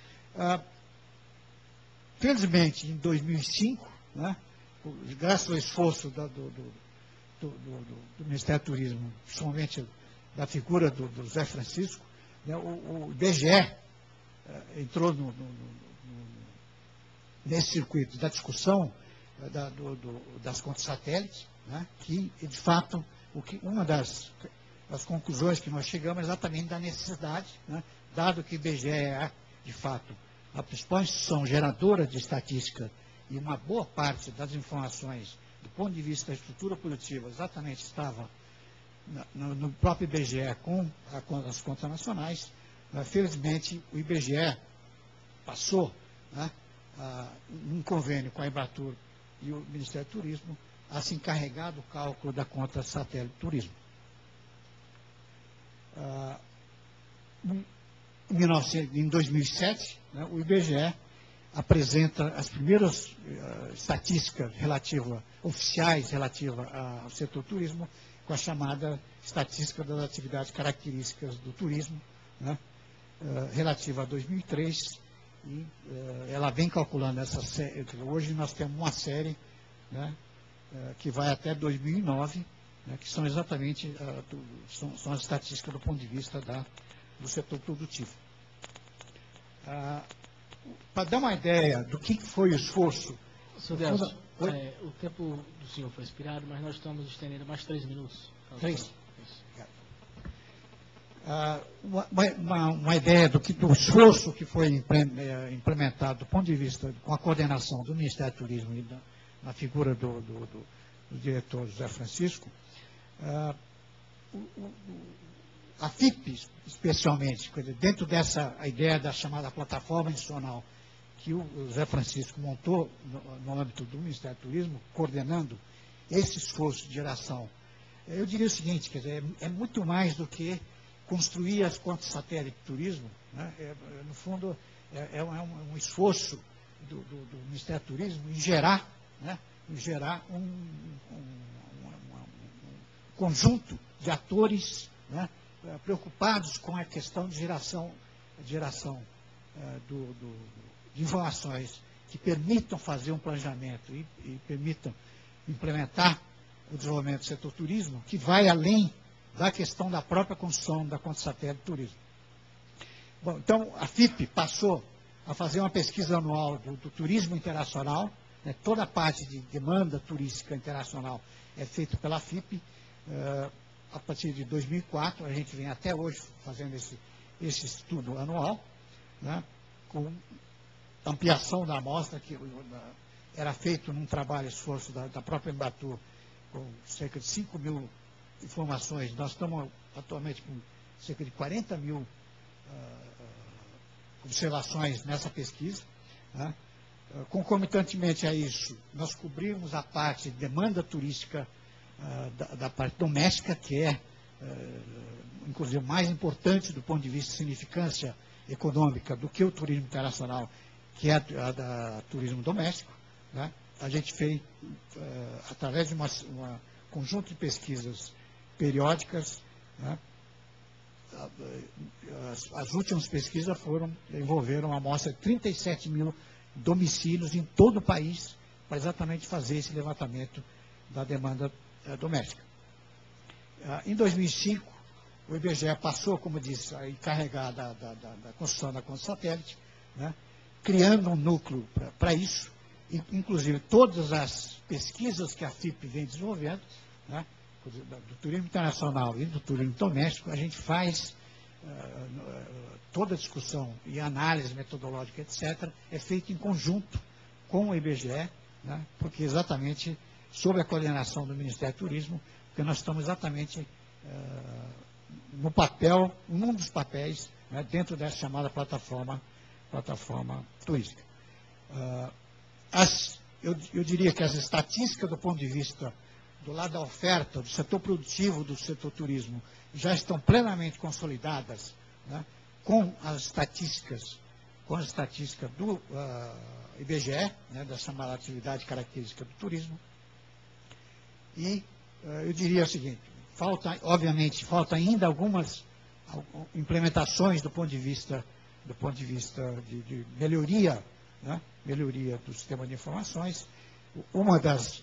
Felizmente, em 2005, né, graças ao esforço do Ministério do Turismo, principalmente da figura do Zé Francisco, né, o IBGE entrou nesse circuito da discussão das contas satélites, né, que, de fato, uma das conclusões que nós chegamos é exatamente da necessidade, né, dado que o IBGE é, de fato, a principal instituição geradora de estatística e uma boa parte das informações, do ponto de vista da estrutura produtiva, exatamente estava no próprio IBGE com as contas nacionais. Felizmente, o IBGE passou, né, um convênio com a Embratur e o Ministério do Turismo a se encarregar do cálculo da conta satélite turismo. Em 2007, né, o IBGE apresenta as primeiras estatísticas oficiais relativas ao setor turismo, com a chamada estatística das atividades características do turismo, né, relativa a 2003, e ela vem calculando essa série. Hoje nós temos uma série, né, que vai até 2009, né, que são exatamente são as estatísticas do ponto de vista do setor produtivo. Para dar uma ideia do que foi o esforço... Senhor Delcio, o tempo do senhor foi expirado, mas nós estamos estendendo mais 3 minutos. 3? Uma ideia do esforço que foi implementado do ponto de vista, com a coordenação do Ministério do Turismo e na figura do diretor José Francisco, a FIP, especialmente, dentro dessa ideia da chamada plataforma institucional que o José Francisco montou no âmbito do Ministério do Turismo, coordenando esse esforço de geração, eu diria o seguinte, quer dizer, é muito mais do que construir as contas satélite de turismo, né? No fundo, é um esforço do Ministério do Turismo em gerar, né? Um conjunto de atores, né, preocupados com a questão de geração de informações que permitam fazer um planejamento e permitam implementar o desenvolvimento do setor turismo, que vai além da questão da própria construção da conta satélite de turismo. Bom, então, a FIP passou a fazer uma pesquisa anual do turismo internacional, né, toda a parte de demanda turística internacional é feita pela FIP. A partir de 2004, a gente vem até hoje fazendo esse estudo anual, né, com ampliação da amostra, que era feito num trabalho, esforço da própria Embratur, com cerca de 5 mil informações. Nós estamos atualmente com cerca de 40 mil observações nessa pesquisa, né. Concomitantemente a isso, nós cobrimos a parte de demanda turística da parte doméstica, que é, inclusive, mais importante do ponto de vista de significância econômica do que o turismo internacional, que é a turismo doméstico, né? A gente fez, através de um conjunto de pesquisas periódicas, né? As últimas pesquisas envolveram uma amostra de 37 mil domicílios em todo o país, para exatamente fazer esse levantamento da demanda doméstica. Em 2005, o IBGE passou, como disse, a encarregar da construção da conta satélite, né, criando um núcleo para isso, inclusive todas as pesquisas que a FIP vem desenvolvendo, né, do turismo internacional e do turismo doméstico, a gente faz toda a discussão e análise metodológica, etc., é feita em conjunto com o IBGE, né, porque exatamente sob a coordenação do Ministério do Turismo, porque nós estamos exatamente no papel, num dos papéis, né, dentro dessa chamada plataforma turística. Eu diria que as estatísticas do ponto de vista do lado da oferta, do setor produtivo do setor turismo, já estão plenamente consolidadas, né, com as estatísticas do IBGE, né, da chamada atividade característica do turismo. E eu diria o seguinte, obviamente, falta ainda algumas implementações do ponto de vista de melhoria, né, melhoria do sistema de informações. Uma das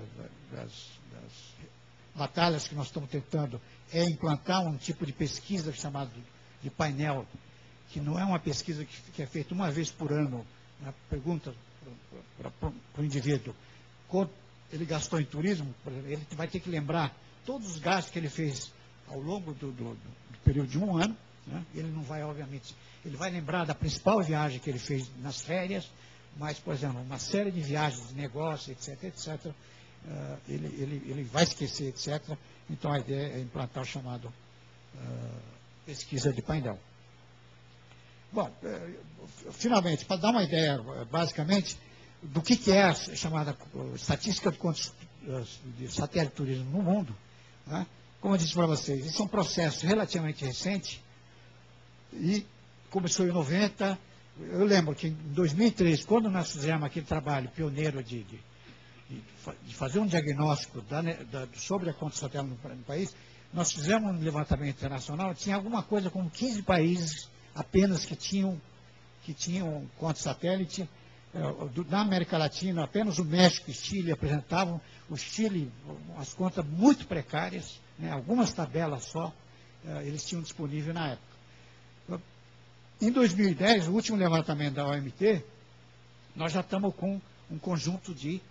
batalhas que nós estamos tentando é implantar um tipo de pesquisa chamado de painel, que não é uma pesquisa que é feita uma vez por ano, né, pergunta para o indivíduo quanto ele gastou em turismo, por exemplo, ele vai ter que lembrar todos os gastos que ele fez ao longo do período de um ano, né? Ele não vai, obviamente, ele vai lembrar da principal viagem que ele fez nas férias, mas, por exemplo, uma série de viagens de negócio, etc., ele vai esquecer, etc. Então, a ideia é implantar o chamado pesquisa de painel. Bom, finalmente, para dar uma ideia, basicamente, do que é a chamada estatística de satélite turismo no mundo, né? Como eu disse para vocês, isso é um processo relativamente recente e começou em 90. Eu lembro que em 2003, quando nós fizemos aquele trabalho pioneiro de fazer um diagnóstico sobre a conta satélite no país, nós fizemos um levantamento internacional, tinha alguma coisa como 15 países apenas que tinham conta satélite. Na América Latina, apenas o México e o Chile apresentavam. O Chile, as contas muito precárias, né, algumas tabelas só, eles tinham disponível na época. Em 2010, o último levantamento da OMT, nós já estamos com um conjunto de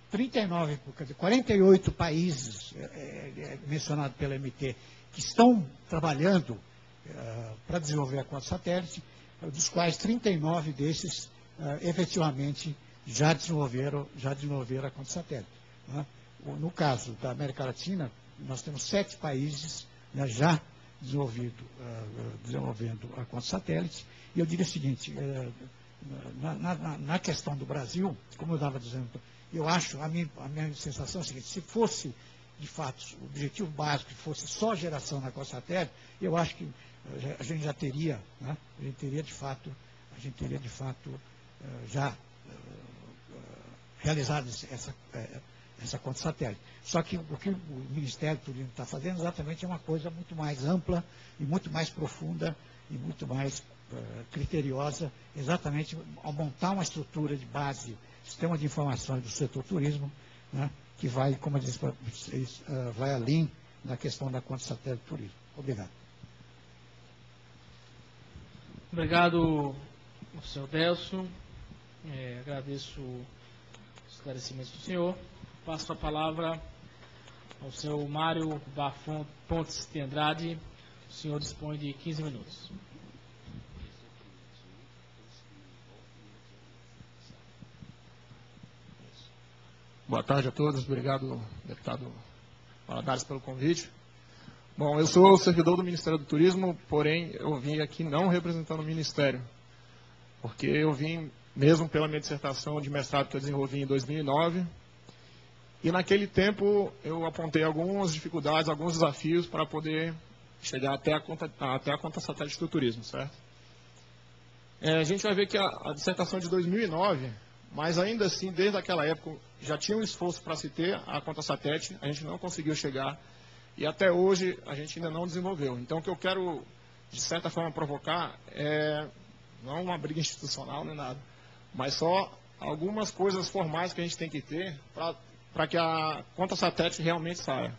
48 países mencionados pela OMT que estão trabalhando para desenvolver a conta satélite, dos quais 39 desses efetivamente já desenvolveram a conta satélite. Né? No caso da América Latina, nós temos 7 países, né, já desenvolvendo a conta satélite. E eu diria o seguinte, na questão do Brasil, como eu estava dizendo, eu acho, a minha sensação é a seguinte: se fosse, de fato, o objetivo básico fosse só geração na conta satélite, eu acho que a gente já teria, né, a gente teria de fato já realizado essa conta satélite. Só que o que o Ministério do Turismo está fazendo exatamente é uma coisa muito mais ampla e muito mais profunda e muito mais criteriosa, exatamente ao montar uma estrutura de base, sistema de informações do setor turismo, né, que vai, como eu disse para vocês, vai além da questão da conta satélite do turismo. Obrigado. Obrigado, senhor Delcio. Agradeço os esclarecimentos do senhor. Passo a palavra ao senhor Mário Bafon Pontes de Andrade. O senhor dispõe de 15 minutos. Boa tarde a todos. Obrigado, deputado Valadares, pelo convite. Bom, eu sou servidor do Ministério do Turismo, porém eu vim aqui não representando o Ministério, porque eu vim mesmo pela minha dissertação de mestrado que eu desenvolvi em 2009, e naquele tempo eu apontei algumas dificuldades, alguns desafios para poder chegar até a conta satélite do turismo, certo? A gente vai ver que a dissertação de 2009, mas ainda assim, desde aquela época, já tinha um esforço para se ter a conta satélite, a gente não conseguiu chegar, e até hoje a gente ainda não desenvolveu. Então, o que eu quero, de certa forma, provocar não uma briga institucional nem nada, mas só algumas coisas formais que a gente tem que ter para que a conta satélite realmente saia.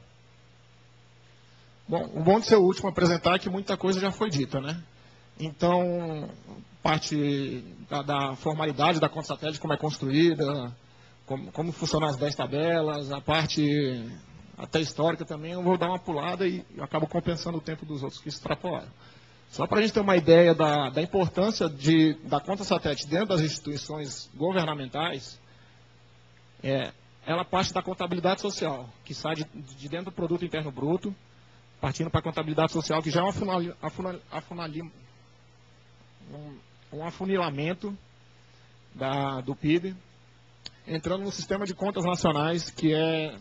Bom, o bom de ser o último a apresentar é que muita coisa já foi dita, né? Então, parte da formalidade da conta satélite, como é construída, como funcionam as 10 tabelas, a parte até histórica também, eu vou dar uma pulada e acabo compensando o tempo dos outros que extrapolaram. Só para a gente ter uma ideia da importância da conta satélite dentro das instituições governamentais, ela parte da contabilidade social, que sai de dentro do produto interno bruto, partindo para a contabilidade social, que já é um afunilamento do PIB, entrando no sistema de contas nacionais, que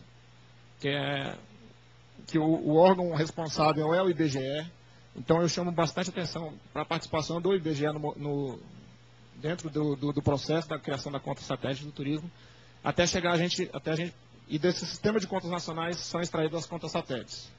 o órgão responsável é o IBGE. Então eu chamo bastante atenção para a participação do IBGE dentro do processo da criação da conta satélite do turismo, até chegar e desse sistema de contas nacionais são extraídas as contas satélites.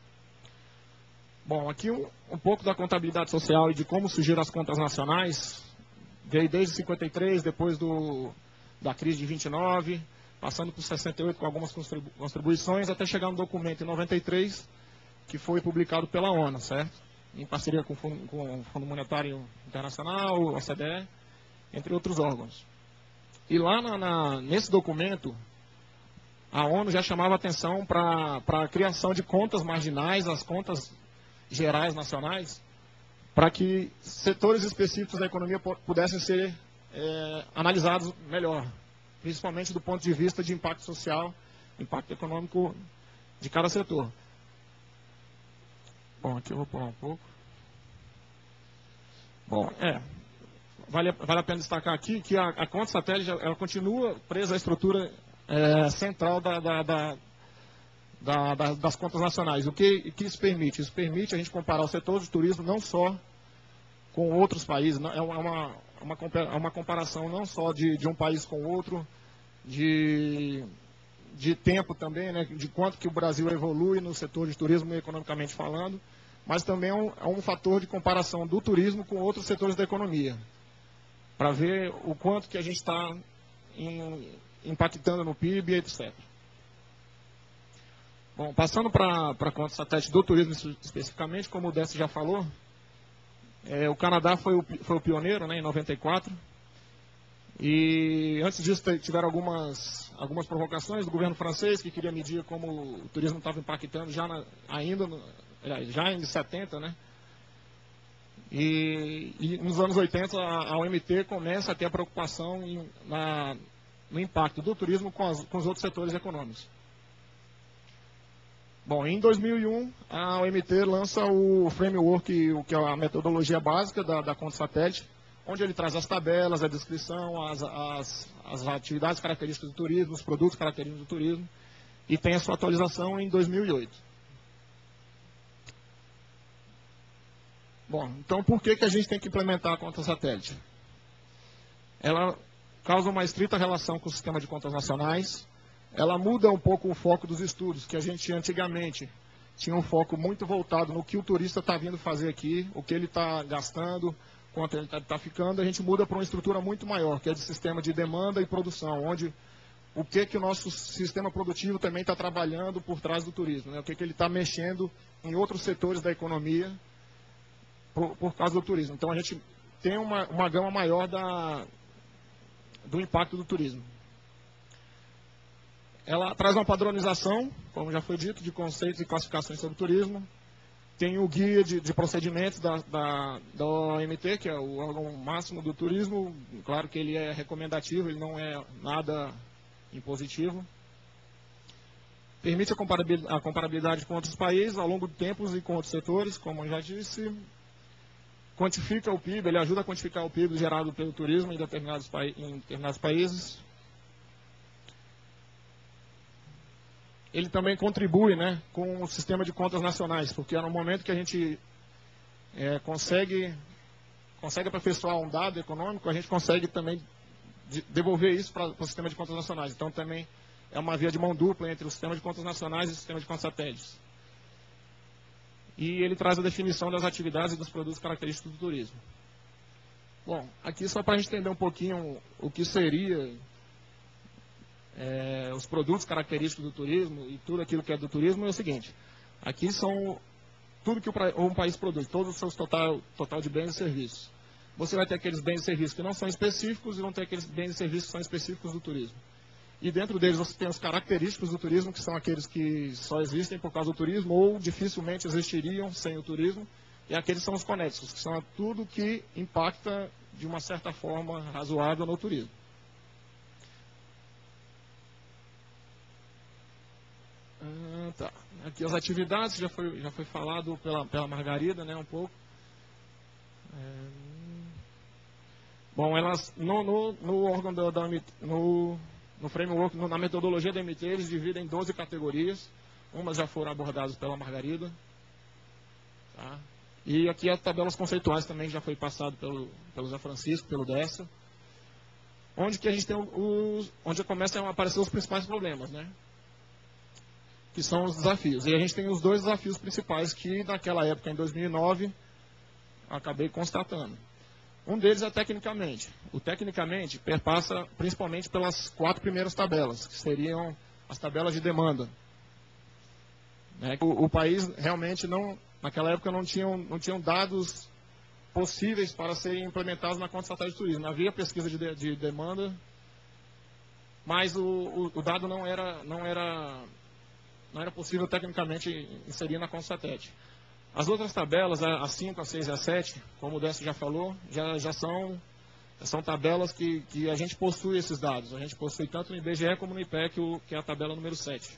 Bom, aqui um pouco da contabilidade social e de como surgiram as contas nacionais, veio desde 53, depois da crise de 29, passando por 68 com algumas contribuições, até chegar no documento em 93, que foi publicado pela ONU, certo? Em parceria com o Fundo Monetário Internacional, a OCDE, entre outros órgãos. E lá nesse documento, a ONU já chamava atenção para a criação de contas marginais, as contas gerais nacionais, para que setores específicos da economia pudessem ser analisados melhor, principalmente do ponto de vista de impacto social, impacto econômico de cada setor. Bom, aqui eu vou pular um pouco. Bom, vale a pena destacar aqui que a conta satélite ela continua presa à estrutura central das contas nacionais. O que isso permite? Isso permite a gente comparar o setor de turismo não só com outros países. É uma comparação não só de um país com outro, de tempo também, né, de quanto que o Brasil evolui no setor de turismo economicamente falando, mas também é um fator de comparação do turismo com outros setores da economia, para ver o quanto que a gente está impactando no PIB, etc. Bom, passando para a conta satélite do turismo especificamente, como o Décio já falou, o Canadá foi o pioneiro, né, em 94, e antes disso tiveram algumas provocações do governo francês, que queria medir como o turismo estava impactando já em 70, né? E nos anos 80 a OMT começa a ter a preocupação no impacto do turismo com os outros setores econômicos. Bom, em 2001 a OMT lança o framework, que é a metodologia básica da conta satélite, onde ele traz as tabelas, a descrição, as atividades características do turismo, os produtos característicos do turismo, e tem a sua atualização em 2008. Bom, então por que a gente tem que implementar a conta satélite? Ela causa uma estrita relação com o sistema de contas nacionais, ela muda um pouco o foco dos estudos, que a gente antigamente tinha um foco muito voltado no que o turista está vindo fazer aqui, o que ele está gastando, quanto ele está ficando. A gente muda para uma estrutura muito maior, que é de sistema de demanda e produção, onde o que o nosso sistema produtivo também está trabalhando por trás do turismo, né? O que ele está mexendo em outros setores da economia por causa do turismo. Então a gente tem uma gama maior do impacto do turismo. Ela traz uma padronização, como já foi dito, de conceitos e classificações sobre o turismo. Tem o guia de procedimentos da OMT, que é o órgão máximo do turismo. Claro que ele é recomendativo, ele não é nada impositivo. Permite a comparabilidade com outros países ao longo de tempos e com outros setores, como eu já disse. Quantifica o PIB, ele ajuda a quantificar o PIB gerado pelo turismo em determinados países. Ele também contribui, né, com o sistema de contas nacionais, porque é no momento que a gente consegue aperfeiçoar um dado econômico, a gente consegue também devolver isso para o sistema de contas nacionais. Então também é uma via de mão dupla entre o sistema de contas nacionais e o sistema de contas satélites. E ele traz a definição das atividades e dos produtos característicos do turismo. Bom, aqui só para a gente entender um pouquinho o que seria os produtos característicos do turismo e tudo aquilo que é do turismo, é o seguinte: aqui são tudo que um país produz, todos os seus total de bens e serviços. Você vai ter aqueles bens e serviços que não são específicos e vão ter aqueles bens e serviços que são específicos do turismo. E dentro deles você tem os característicos do turismo, que são aqueles que só existem por causa do turismo ou dificilmente existiriam sem o turismo. E aqueles são os conexos, que são tudo que impacta de uma certa forma razoável no turismo. Tá. Aqui as atividades, já foi falado pela Margarida, né, um pouco. Bom, elas no órgão no framework, na metodologia da MT, eles dividem em 12 categorias. Umas já foram abordadas pela Margarida. Tá? E aqui as tabelas conceituais também já foi passado pelo Zé Francisco, pelo Décio. Onde que a gente tem onde começam a aparecer os principais problemas, né? Que são os desafios. E a gente tem os dois desafios principais que naquela época, em 2009, acabei constatando. Um deles é tecnicamente. O tecnicamente perpassa principalmente pelas 4 primeiras tabelas, que seriam as tabelas de demanda. O país realmente naquela época não tinham dados possíveis para serem implementados na conta satélite de turismo. Havia pesquisa de demanda, mas o dado não era possível tecnicamente inserir na conta satélite. As outras tabelas, a 5, a 6 e a 7, como o Décio já falou, já são tabelas que a gente possui esses dados. A gente possui tanto no IBGE como no IPEC, que é a tabela número 7.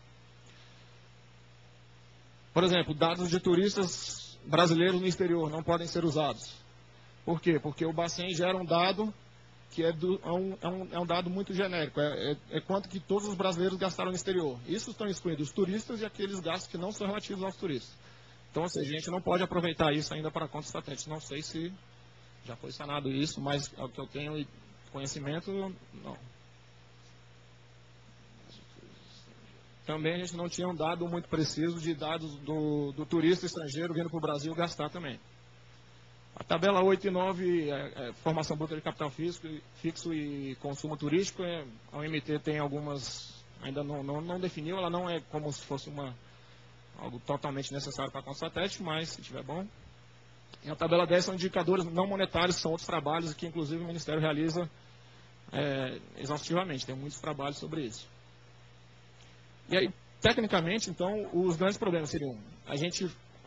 Por exemplo, dados de turistas brasileiros no exterior não podem ser usados. Por quê? Porque o Bacen gera um dado que é um dado muito genérico. É quanto que todos os brasileiros gastaram no exterior. Isso estão excluindo os turistas e aqueles gastos que não são relativos aos turistas. Então, ou seja, a gente não pode aproveitar isso ainda para contas satélite. Não sei se já foi sanado isso, mas ao que eu tenho conhecimento, não. Também a gente não tinha um dado muito preciso de dados do turista estrangeiro vindo para o Brasil gastar também. A tabela 8 e 9, formação bruta de capital fixo e consumo turístico, a OMT tem algumas, ainda não definiu, ela não é como se fosse algo totalmente necessário para a conta satélite, mas se tiver bom. E a tabela 10 são indicadores não monetários, são outros trabalhos que inclusive o Ministério realiza exaustivamente, tem muitos trabalhos sobre isso. E aí, tecnicamente, então, os grandes problemas seriam a gente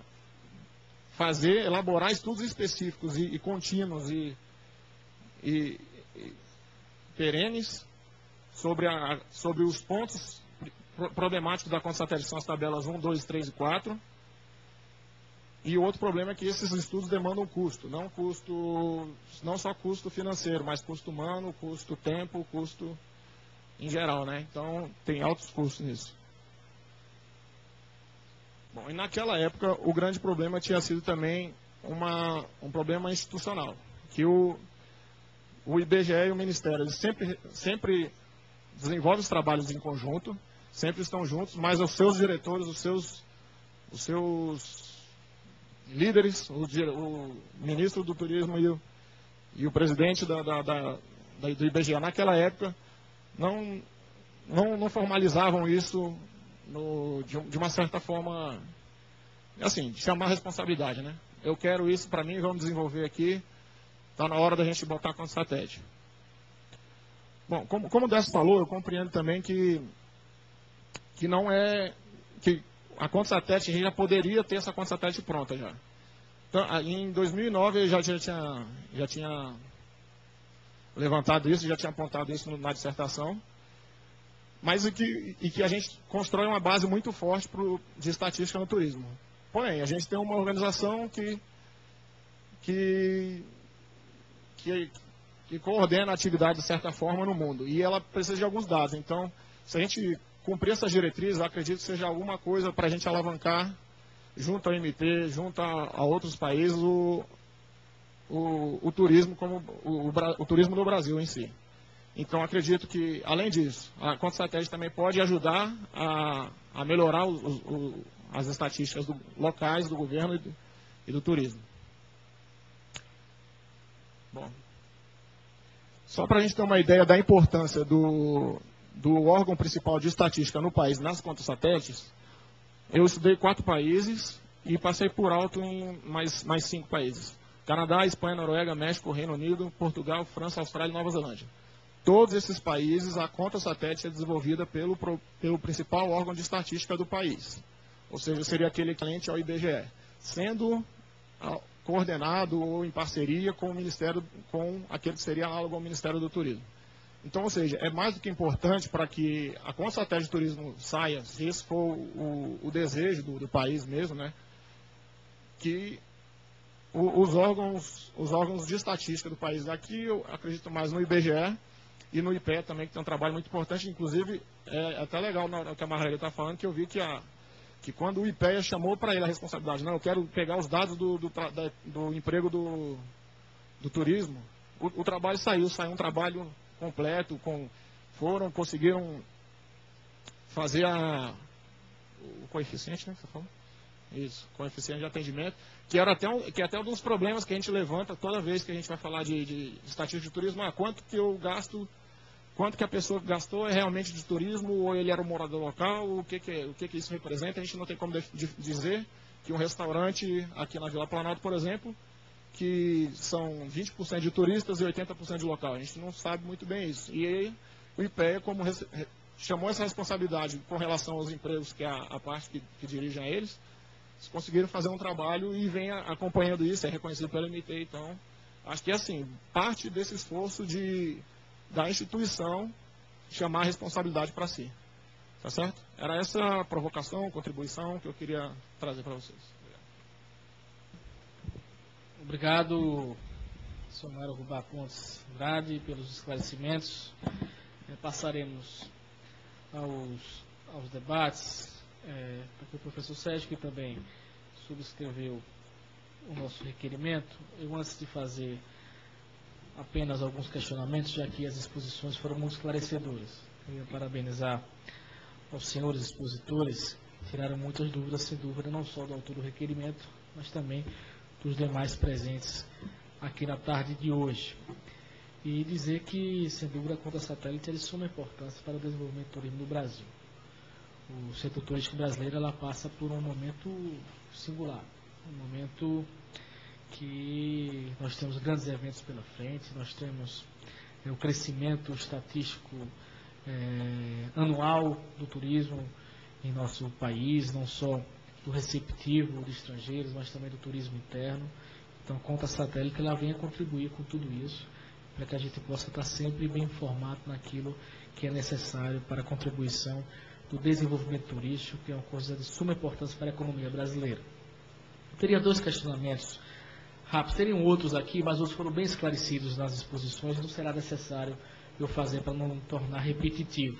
elaborar estudos específicos e contínuos e perenes sobre os pontos problemáticos da conta satélite, são as tabelas 1, 2, 3 e 4. E o outro problema é que esses estudos demandam custo, não só custo financeiro, mas custo humano, custo tempo, custo em geral, né? Então, tem altos custos nisso. Bom, e naquela época, o grande problema tinha sido também um problema institucional, que o IBGE e o Ministério eles sempre desenvolvem os trabalhos em conjunto, sempre estão juntos, mas os seus diretores, os seus líderes, o ministro do Turismo e o presidente do IBGE naquela época não formalizavam isso de uma certa forma, assim, de chamar a responsabilidade, né? Eu quero isso para mim, vamos desenvolver aqui, está na hora da gente botar conta satélite. Bom, como o Décio falou, eu compreendo também que a conta satélite, a gente já poderia ter essa conta satélite pronta já. Então, em 2009 eu já tinha levantado isso, já tinha apontado isso na dissertação, mas que a gente constrói uma base muito forte de estatística no turismo. Porém, a gente tem uma organização que coordena a atividade de certa forma no mundo, e ela precisa de alguns dados. Então, se a gente cumprir essas diretrizes, eu acredito que seja alguma coisa para a gente alavancar, junto ao MT, junto a outros países, o turismo, o turismo do Brasil em si. Então, acredito que, além disso, a conta satélite também pode ajudar a melhorar as estatísticas locais do governo e do turismo. Bom, só para a gente ter uma ideia da importância do órgão principal de estatística no país, nas contas satélites, eu estudei 4 países e passei por alto em mais 5 países. Canadá, Espanha, Noruega, México, Reino Unido, Portugal, França, Austrália e Nova Zelândia. Todos esses países, a conta satélite é desenvolvida pelo principal órgão de estatística do país. Ou seja, seria aquele equivalente ao IBGE, sendo coordenado ou em parceria com o Ministério, com aquele que seria análogo ao Ministério do Turismo. Então, ou seja, é mais do que importante para que a conta satélite de turismo saia, se esse for o desejo do país mesmo, né, que os órgãos de estatística do país daqui, eu acredito mais no IBGE e no IPE também, que tem um trabalho muito importante. Inclusive, é até legal o que a Margarida está falando, que eu vi que quando o IPEA chamou para ele a responsabilidade, não, eu quero pegar os dados do emprego do turismo, o trabalho saiu um trabalho completo, conseguiram fazer o coeficiente, né, que você falou? Isso, coeficiente de atendimento, que é até um dos problemas que a gente levanta toda vez que a gente vai falar de estatística de turismo, quanto que eu gasto, quanto que a pessoa gastou é realmente de turismo, ou ele era um morador local, o que isso representa. A gente não tem como dizer que um restaurante aqui na Vila Planalto, por exemplo, que são 20% de turistas e 80% de local. A gente não sabe muito bem isso. E aí, o IPEA, como chamou essa responsabilidade com relação aos empregos, que é a parte que dirige a eles, conseguiram fazer um trabalho e vem acompanhando isso, é reconhecido pelo MT. Então, acho que assim, parte desse esforço da instituição chamar a responsabilidade para si. Tá certo? Era essa a provocação, contribuição que eu queria trazer para vocês. Obrigado, senhor Rubá Pontes Andrade, pelos esclarecimentos. Passaremos aos debates, para que o professor Sérgio, que também subscreveu o nosso requerimento, eu, antes de fazer apenas alguns questionamentos, já que as exposições foram muito esclarecedoras, queria parabenizar aos senhores expositores, que tiraram muitas dúvidas, sem dúvida, não só do autor do requerimento, mas também dos demais presentes aqui na tarde de hoje. E dizer que, sem dúvida, a conta satélite é de suma importância para o desenvolvimento do turismo no Brasil. O setor turístico brasileiro, ela passa por um momento singular, um momento que nós temos grandes eventos pela frente, nós temos o crescimento estatístico anual do turismo em nosso país, não só do receptivo de estrangeiros, mas também do turismo interno. Então, a conta satélite, ela vem a contribuir com tudo isso, para que a gente possa estar sempre bem informado naquilo que é necessário para a contribuição do desenvolvimento turístico, que é uma coisa de suma importância para a economia brasileira. Eu teria dois questionamentos rápidos, teriam outros aqui, mas outros foram bem esclarecidos nas exposições, não será necessário eu fazer para não tornar repetitivo.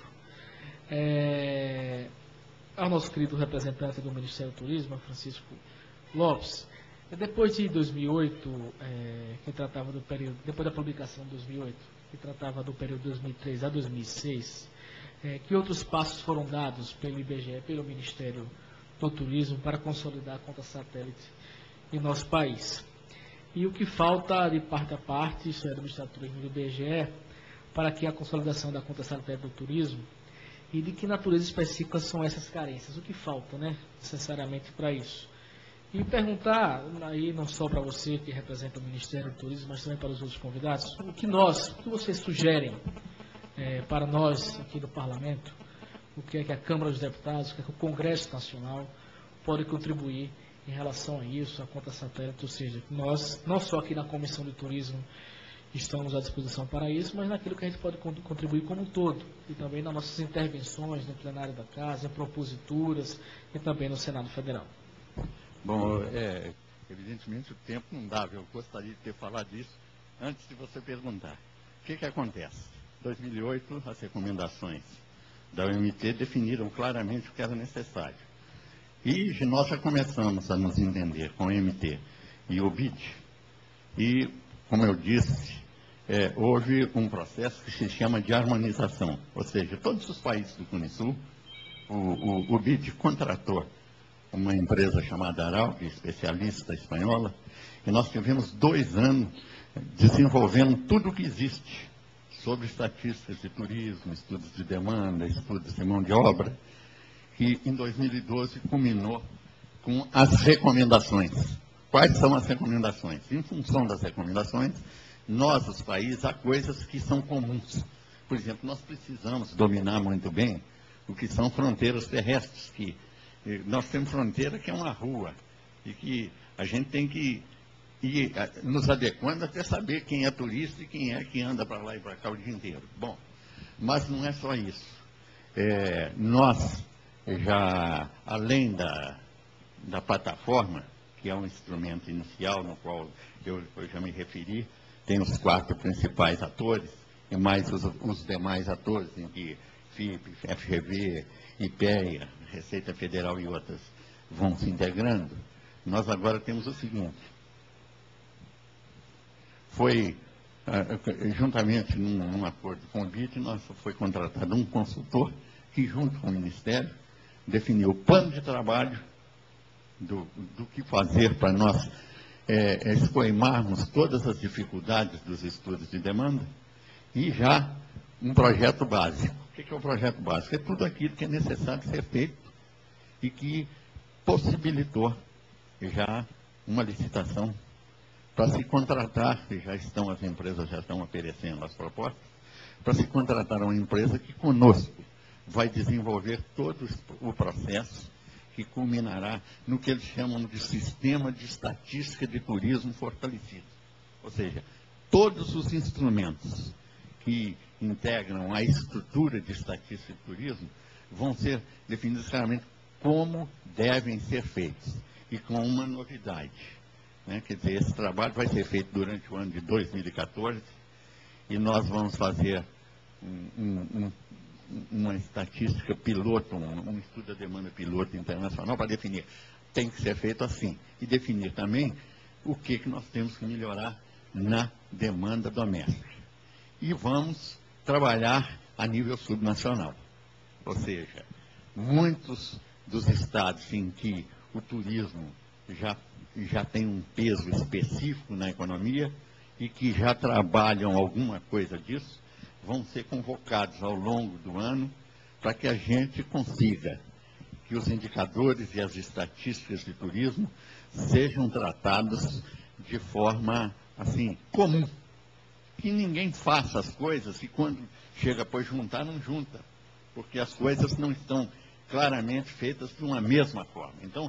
Ao nosso querido representante do Ministério do Turismo, Francisco Lopes, depois de 2008, que tratava do período, depois da publicação de 2008, que tratava do período de 2003 a 2006, que outros passos foram dados pelo IBGE, pelo Ministério do Turismo, para consolidar a conta satélite em nosso país? E o que falta de parte a parte, isso é do Ministério do Turismo e do IBGE, para que a consolidação da conta satélite do turismo, e de que natureza específica são essas carências? O que falta, necessariamente para isso? E perguntar, aí não só para você que representa o Ministério do Turismo, mas também para os outros convidados, o que vocês sugerem para nós aqui do Parlamento, o que é que a Câmara dos Deputados, o que é que o Congresso Nacional pode contribuir em relação a isso, a conta satélite, ou seja, nós, não só aqui na Comissão de Turismo, estamos à disposição para isso, mas naquilo que a gente pode contribuir como um todo, e também nas nossas intervenções no plenário da Casa, em proposituras, e também no Senado Federal. Bom, evidentemente o tempo não dava, eu gostaria de ter falado disso antes de você perguntar. O que acontece? Em 2008, as recomendações da OMT definiram claramente o que era necessário. E nós já começamos a nos entender com o OMT e o BID. E, como eu disse, houve um processo que se chama de harmonização. Ou seja, todos os países do Cunisul, o BID contratou uma empresa chamada Arauc, especialista espanhola, e nós tivemos 2 anos desenvolvendo tudo o que existe sobre estatísticas de turismo, estudos de demanda, estudos de mão de obra, que em 2012 culminou com as recomendações. Quais são as recomendações? Em função das recomendações, nós, os países, há coisas que são comuns. Por exemplo, nós precisamos dominar muito bem o que são fronteiras terrestres, que nós temos fronteira que é uma rua, e que a gente tem que ir nos adequando até saber quem é turista e quem é que anda para lá e para cá o dia inteiro. Bom, mas não é só isso. Nós, já além da plataforma, que é um instrumento inicial no qual eu já me referi, tem os 4 principais atores, e mais os demais atores, em que FIP, FGV, IPEA, Receita Federal e outras vão se integrando. Nós agora temos o seguinte: foi, juntamente num acordo com o BID, foi contratado um consultor que, junto com o Ministério, definiu o plano de trabalho do que fazer para nós escoimarmos todas as dificuldades dos estudos de demanda, e já um projeto básico. O que é o projeto básico? É tudo aquilo que é necessário ser feito e que possibilitou já uma licitação para se contratar, e as empresas já estão oferecendo as propostas, para se contratar uma empresa que conosco vai desenvolver todo o processo que culminará no que eles chamam de sistema de estatística de turismo fortalecido. Ou seja, todos os instrumentos que integram a estrutura de estatística de turismo vão ser definidos claramente como devem ser feitos, e com uma novidade. Quer dizer, esse trabalho vai ser feito durante o ano de 2014, e nós vamos fazer uma estatística piloto, um estudo da demanda piloto internacional para definir tem que ser feito assim. E definir também o que nós temos que melhorar na demanda doméstica. E vamos trabalhar a nível subnacional. Ou seja, muitos dos estados em que o turismo já tem um peso específico na economia e que já trabalham alguma coisa disso, vão ser convocados ao longo do ano para que a gente consiga que os indicadores e as estatísticas de turismo sejam tratados de forma, assim, comum. Que ninguém faça as coisas e quando chega para juntar, não junta. Porque as coisas não estão claramente feitas de uma mesma forma. Então,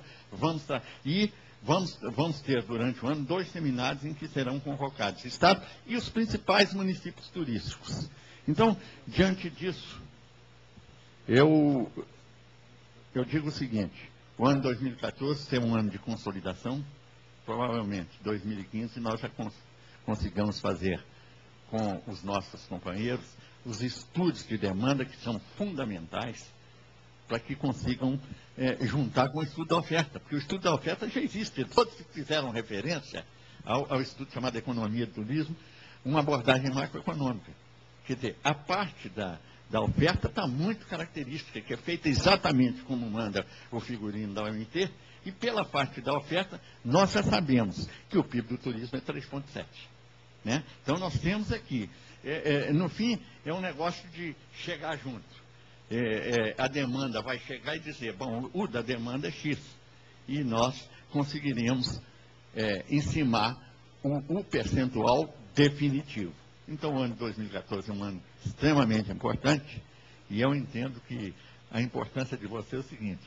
vamos ter durante o ano 2 seminários em que serão convocados o Estado e os principais municípios turísticos. Então, diante disso, eu digo o seguinte: o ano 2014 será um ano de consolidação, provavelmente 2015 nós já consigamos fazer com os nossos companheiros os estudos de demanda que são fundamentais para que consigam juntar com o estudo da oferta, porque o estudo da oferta já existe, todos fizeram referência ao estudo chamado Economia do Turismo, uma abordagem macroeconômica. Quer dizer, a parte da oferta está muito característica, que é feita exatamente como manda o figurino da OMT, e pela parte da oferta, nós já sabemos que o PIB do turismo é 3,7. Né? Então, nós temos aqui, no fim, é um negócio de chegar junto. A demanda vai chegar e dizer, bom, o da demanda é X, e nós conseguiremos encimar o percentual definitivo. Então, o ano de 2014 é um ano extremamente importante, e eu entendo que a importância de você é o seguinte: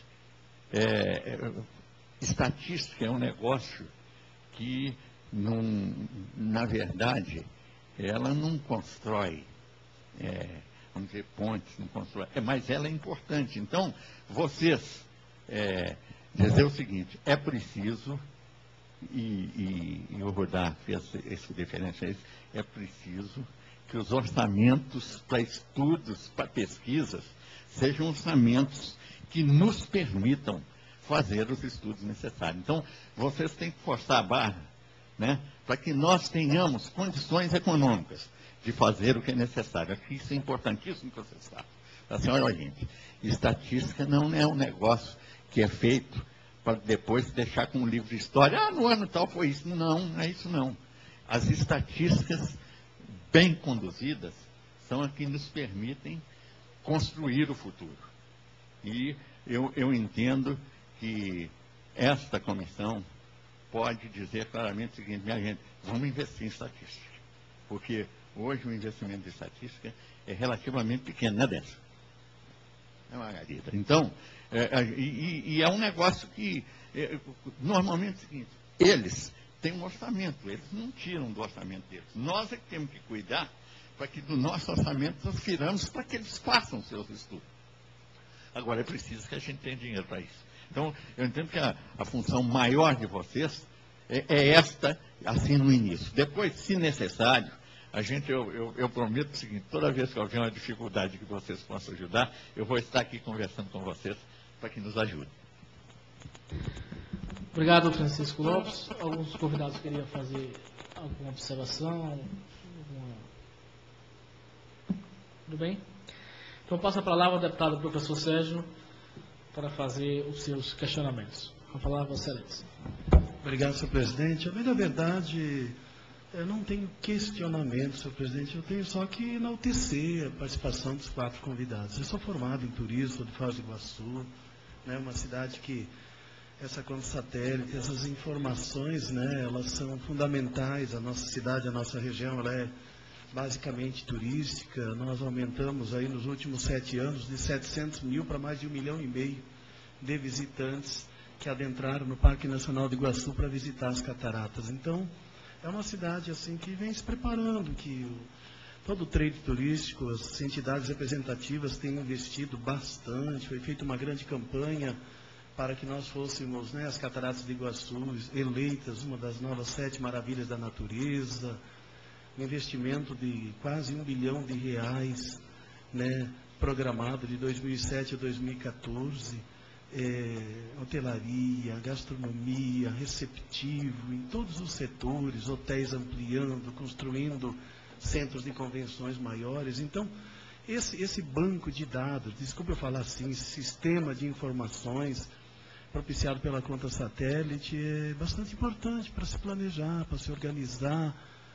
estatística é um negócio que, na verdade, ela não constrói, vamos dizer, pontes, não constrói, mas ela é importante. Então, vocês dizer o seguinte: é preciso, e o Rudá fez esse referência a isso, é preciso que os orçamentos para estudos, para pesquisas, sejam orçamentos que nos permitam fazer os estudos necessários. Então, vocês têm que forçar a barra, né, para que nós tenhamos condições econômicas de fazer o que é necessário. Acho que isso é importantíssimo que vocês façam. Assim, olha, gente, estatística não é um negócio que é feito para depois deixar com um livro de história, no ano tal foi isso. Não é isso não. As estatísticas bem conduzidas são as que nos permitem construir o futuro. E eu entendo que esta comissão pode dizer claramente o seguinte: minha gente, vamos investir em estatística. Porque hoje o investimento em estatística é relativamente pequeno, né, Décio? É, Margarida? Então, é um negócio que, normalmente é o seguinte: eles têm um orçamento, eles não tiram do orçamento deles. Nós é que temos que cuidar para que do nosso orçamento nós tiramos para que eles façam seus estudos. Agora, é preciso que a gente tenha dinheiro para isso. Então, eu entendo que a função maior de vocês é esta, assim, no início. Depois, se necessário, eu prometo o seguinte: toda vez que houver uma dificuldade que vocês possam ajudar, eu vou estar aqui conversando com vocês para que nos ajudem. Obrigado, Francisco Lopes. Alguns convidados queriam fazer alguma observação? Tudo bem? Então, passa a palavra ao deputado professor Sérgio para fazer os seus questionamentos. A palavra, excelência. Obrigado, senhor presidente. Na verdade, eu não tenho questionamento, senhor presidente. Eu tenho só que enaltecer a participação dos 4 convidados. Eu sou formado em turismo, sou de Foz do Iguaçu, né, uma cidade que essa conta satélite, essas informações, né, elas são fundamentais. A nossa cidade, a nossa região, ela é basicamente turística. Nós aumentamos aí nos últimos 7 anos de 700 mil para mais de 1,5 milhão de visitantes que adentraram no Parque Nacional do Iguaçu para visitar as cataratas. Então, é uma cidade assim que vem se preparando, que todo o trade turístico, as entidades representativas têm investido bastante. Foi feita uma grande campanha para que nós fôssemos, né, as cataratas do Iguaçu eleitas uma das novas 7 maravilhas da natureza. Um investimento de quase R$1 bilhão, né, programado de 2007 a 2014. hotelaria, gastronomia, receptivo, em todos os setores, hotéis ampliando, construindo centros de convenções maiores. Então, esse banco de dados, desculpa eu falar assim, esse sistema de informações propiciado pela conta satélite é bastante importante para se planejar, para se organizar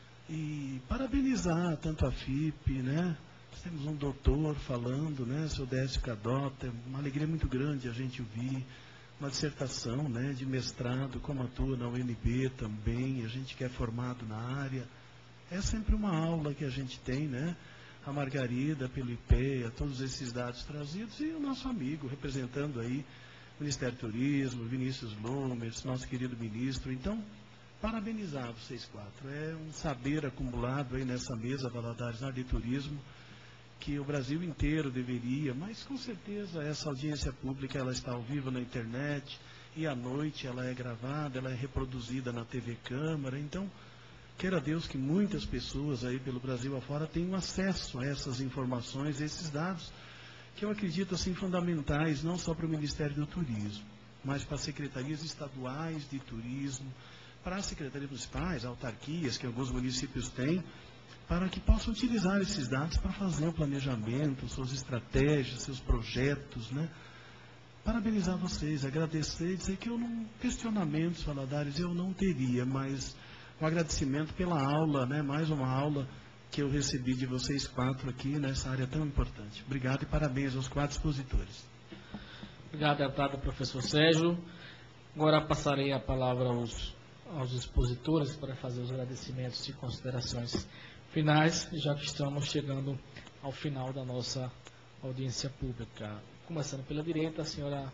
e parabenizar tanto a FIP, né? Nós temos um doutor falando, né, seu Décio Cadota, uma alegria muito grande a gente ouvir, uma dissertação, né, de mestrado, como atua na UNB também, a gente que é formado na área. É sempre uma aula que a gente tem, né? A Margarida, pelo IPEA, todos esses dados trazidos, e o nosso amigo, representando aí o Ministério do Turismo, Vinícius Lumers, nosso querido ministro. Então, parabenizar vocês quatro. É um saber acumulado aí nessa mesa Valadares na área de turismo, que o Brasil inteiro deveria, mas com certeza essa audiência pública ela está ao vivo na internet, e à noite ela é gravada, ela é reproduzida na TV Câmara. Então, queira Deus que muitas pessoas aí pelo Brasil afora tenham acesso a essas informações, a esses dados, que eu acredito assim fundamentais, não só para o Ministério do Turismo, mas para as secretarias estaduais de turismo, para as secretarias municipais, autarquias que alguns municípios têm, para que possam utilizar esses dados para fazer o planejamento, suas estratégias, seus projetos, né? Parabenizar vocês, agradecer e dizer que eu não, questionamentos, Valadares, eu não teria, mas um agradecimento pela aula, né? Mais uma aula que eu recebi de vocês quatro aqui nessa área tão importante. Obrigado e parabéns aos quatro expositores. Obrigado, deputado professor Sérgio. Agora passarei a palavra aos expositores para fazer os agradecimentos e considerações finais, já que estamos chegando ao final da nossa audiência pública. Começando pela direita, a senhora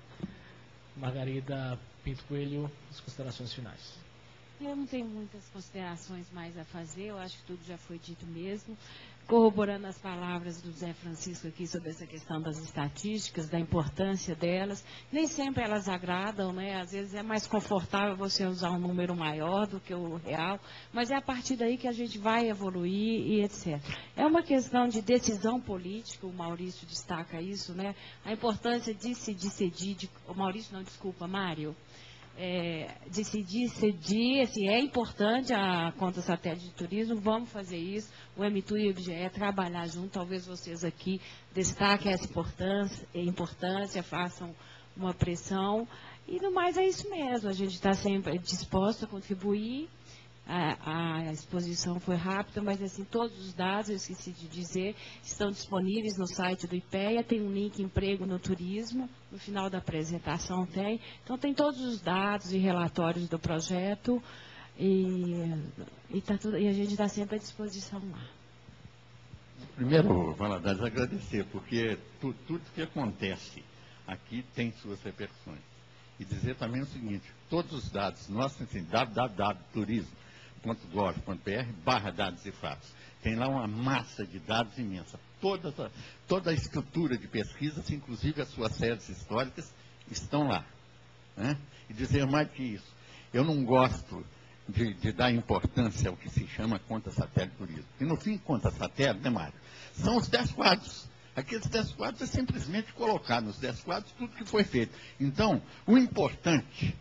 Margarida Pinto Coelho, as considerações finais. Eu não tenho muitas considerações mais a fazer, eu acho que tudo já foi dito mesmo. Corroborando as palavras do Zé Francisco aqui sobre essa questão das estatísticas, da importância delas. Nem sempre elas agradam, né? Às vezes é mais confortável você usar um número maior do que o real, mas é a partir daí que a gente vai evoluir e etc. É uma questão de decisão política, o Maurício destaca isso, né? A importância de se decidir, o Maurício não, desculpa, Mário. Decidir, assim, é importante a conta satélite de turismo, vamos fazer isso, o MTU e o IBGE trabalhar junto, talvez vocês aqui destaquem essa importância, façam uma pressão, e no mais é isso mesmo, a gente está sempre disposto a contribuir. A exposição foi rápida, mas assim, todos os dados, eu esqueci de dizer, estão disponíveis no site do IPEA, tem um link emprego no turismo, no final da apresentação tem. Então tem todos os dados e relatórios do projeto e a gente está sempre à disposição lá. Primeiro, Valadares, agradecer, porque tudo que acontece aqui tem suas repercussões. E dizer também o seguinte, todos os dados, nós assim, www.turismo.gov.br/dados e fatos. Tem lá uma massa de dados imensa. Toda a estrutura de pesquisas, inclusive as suas séries históricas, estão lá. Né? E dizer mais que isso, eu não gosto de dar importância ao que se chama conta satélite turismo. E no fim, conta satélite, né, Mário? São os 10 quadros. Aqueles 10 quadros é simplesmente colocar nos 10 quadros tudo que foi feito. Então, o importante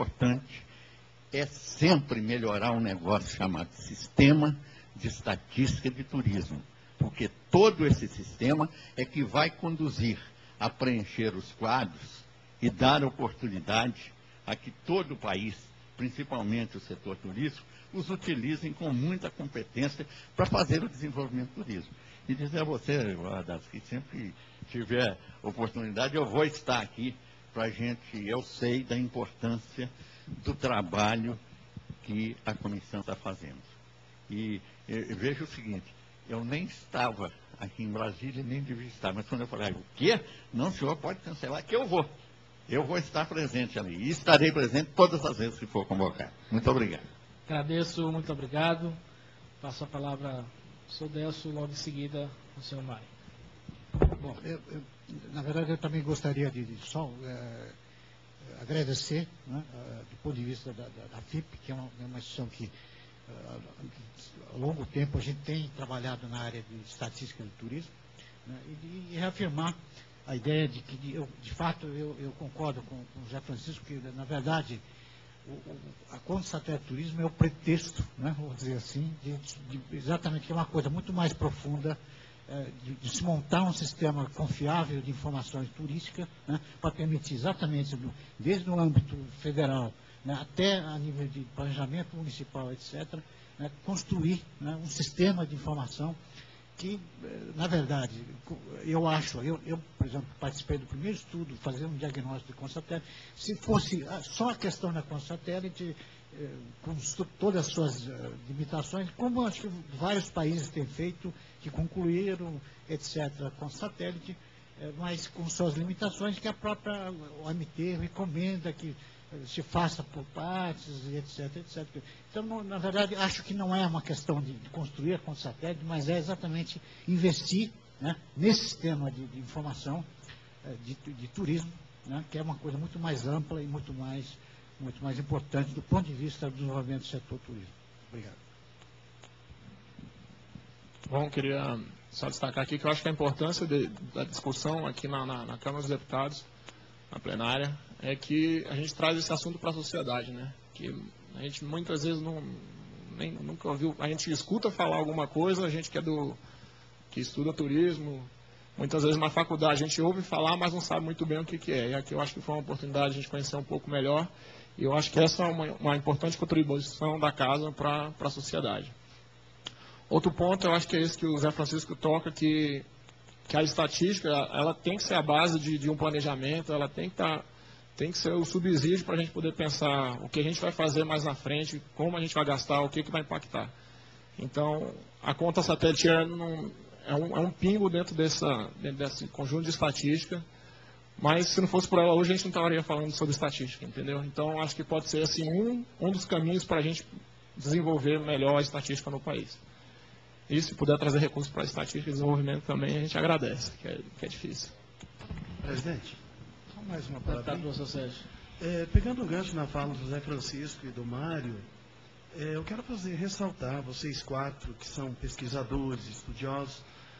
é sempre melhorar um negócio chamado Sistema de Estatística de Turismo, porque todo esse sistema é que vai conduzir a preencher os quadros e dar oportunidade a que todo o país, principalmente o setor turístico, os utilizem com muita competência para fazer o desenvolvimento do turismo. E dizer a você, Valadares, que sempre tiver oportunidade, eu vou estar aqui para a gente, eu sei da importância do trabalho que a comissão está fazendo. E veja o seguinte, eu nem estava aqui em Brasília, nem devia estar, mas quando eu falei, o quê? Não, senhor, pode cancelar, que eu vou. Eu vou estar presente ali, e estarei presente todas as vezes que for convocado. Muito obrigado. Agradeço, muito obrigado. Passo a palavra ao senhor Delcio, logo em seguida ao senhor Mário. Bom, na verdade, eu também gostaria de só agradecer, né, do ponto de vista da FIP, que é uma instituição que, há longo tempo, a gente tem trabalhado na área de estatística do turismo, né, e reafirmar a ideia de que, de fato, eu concordo com o José Francisco, que, na verdade, a conta de satélite de turismo é o pretexto, né, vou dizer assim, exatamente, que é uma coisa muito mais profunda, de se montar um sistema confiável de informações turísticas, né, para permitir exatamente, desde o âmbito federal, né, até a nível de planejamento municipal, etc., né, construir, né, um sistema de informação que, na verdade, eu, por exemplo, participei do primeiro estudo, fazer um diagnóstico de conta-satélite. Se fosse só a questão da conta-satélite, com todas as suas limitações, como acho que vários países têm feito, que concluíram, etc., com satélite, mas com suas limitações, que a própria OMT recomenda que se faça por partes, etc., etc. Então, na verdade, acho que não é uma questão de construir a conta satélite, mas é exatamente investir, né, nesse sistema de informação de turismo, né, que é uma coisa muito mais ampla e muito mais importante do ponto de vista do desenvolvimento do setor turismo. Obrigado. Bom, queria só destacar aqui que eu acho que a importância da discussão aqui na Câmara dos Deputados, na plenária, é que a gente traz esse assunto para a sociedade, né? Que a gente muitas vezes nunca ouviu, a gente escuta falar alguma coisa, a gente que estuda turismo, muitas vezes na faculdade a gente ouve falar, mas não sabe muito bem o que é. E aqui eu acho que foi uma oportunidade de a gente conhecer um pouco melhor, e eu acho que essa é uma importante contribuição da casa para a sociedade. Outro ponto, eu acho que é esse que o Zé Francisco toca, que a estatística, ela tem que ser a base de um planejamento, ela tem que ser o subsídio para a gente poder pensar o que a gente vai fazer mais na frente, como a gente vai gastar, o que vai impactar. Então, a conta satélite é um pingo dentro desse conjunto de estatística, mas se não fosse por ela hoje, a gente não estaria falando sobre estatística, entendeu? Então, acho que pode ser assim, um dos caminhos para a gente desenvolver melhor a estatística no país. E se puder trazer recursos para a estatística e desenvolvimento também, a gente agradece, que é difícil. Presidente, só mais uma palavra. Professor Sérgio. Pegando o gancho na fala do José Francisco e do Mário, eu quero ressaltar, vocês quatro que são pesquisadores, estudiosos,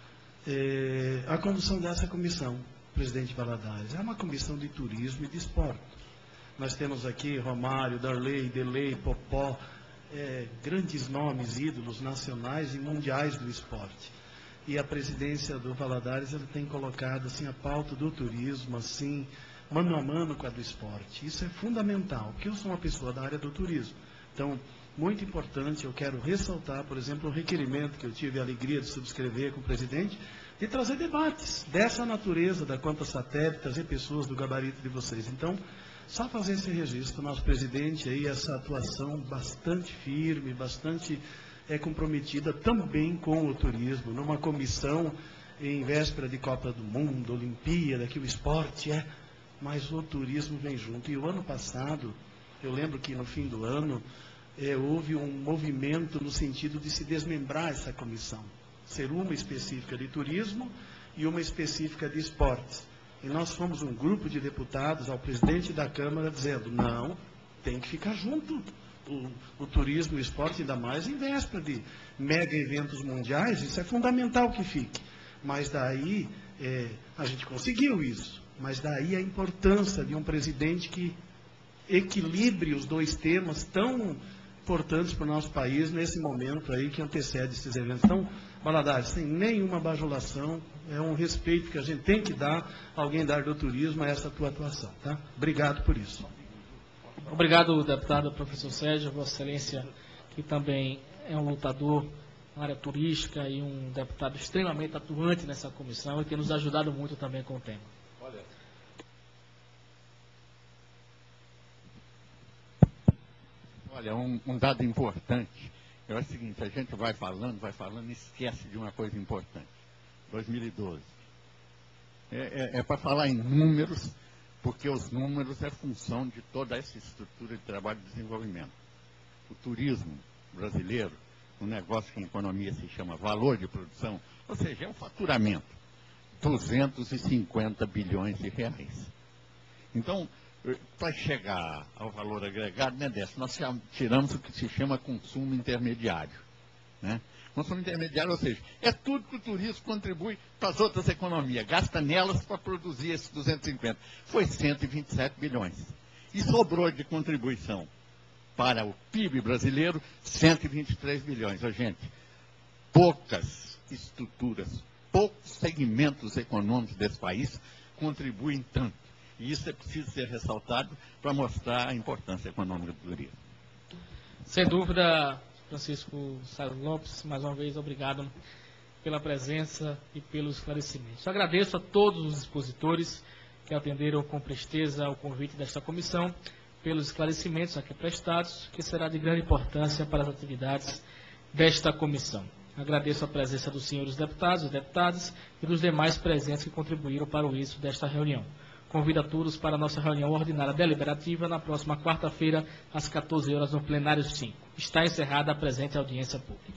a condução dessa comissão, presidente Valadares, é uma comissão de turismo e de esporte. Nós temos aqui Romário, Darley, Delei, Popó, grandes nomes, ídolos nacionais e mundiais do esporte. E a presidência do Valadares, ela tem colocado assim, a pauta do turismo, assim, mano a mano com a do esporte. Isso é fundamental, porque eu sou uma pessoa da área do turismo. Então, muito importante, eu quero ressaltar, por exemplo, um requerimento que eu tive a alegria de subscrever com o presidente, de trazer debates dessa natureza da conta satélite, trazer pessoas do gabarito de vocês. Então, só fazer esse registro, nosso presidente aí, essa atuação bastante firme, bastante comprometida também com o turismo, numa comissão em véspera de Copa do Mundo, Olimpíada, que o esporte mas o turismo vem junto. E o ano passado, eu lembro que no fim do ano, houve um movimento no sentido de se desmembrar essa comissão, ser uma específica de turismo e uma específica de esportes. E nós fomos um grupo de deputados ao presidente da Câmara dizendo, não, tem que ficar junto. O turismo e o esporte, ainda mais em véspera de mega eventos mundiais, isso é fundamental que fique. Mas daí, a gente conseguiu isso. Mas daí a importância de um presidente que equilibre os dois temas tão importantes para o nosso país nesse momento aí que antecede esses eventos. Então, Valadares, sem nenhuma bajulação, é um respeito que a gente tem que dar a alguém da área do turismo a essa tua atuação, tá? Obrigado por isso. Obrigado, deputado professor Sérgio, Vossa Excelência, que também é um lutador na área turística e um deputado extremamente atuante nessa comissão e tem nos ajudado muito também com o tema. Olha, um dado importante é o seguinte, a gente vai falando e esquece de uma coisa importante. 2012. Para falar em números, porque os números é função de toda essa estrutura de trabalho e desenvolvimento. O turismo brasileiro, um negócio que em economia se chama valor de produção, ou seja, é o faturamento, 250 bilhões de reais. Então, para chegar ao valor agregado, né, nós tiramos o que se chama consumo intermediário. Né? Consumo intermediário, ou seja, é tudo que o turismo contribui para as outras economias, gasta nelas para produzir esses 250. Foi 127 bilhões. E sobrou de contribuição para o PIB brasileiro 123 bilhões. Ô, gente, poucas estruturas, poucos segmentos econômicos desse país contribuem tanto. E isso é preciso ser ressaltado para mostrar a importância econômica do turismo. Sem dúvida, Francisco Salles Lopes, mais uma vez, obrigado pela presença e pelos esclarecimentos. Agradeço a todos os expositores que atenderam com presteza ao convite desta comissão, pelos esclarecimentos aqui prestados, que será de grande importância para as atividades desta comissão. Agradeço a presença dos senhores deputados e deputadas e dos demais presentes que contribuíram para o êxito desta reunião. Convido a todos para a nossa reunião ordinária deliberativa na próxima quarta-feira, às 14 horas, no plenário 5. Está encerrada a presente audiência pública.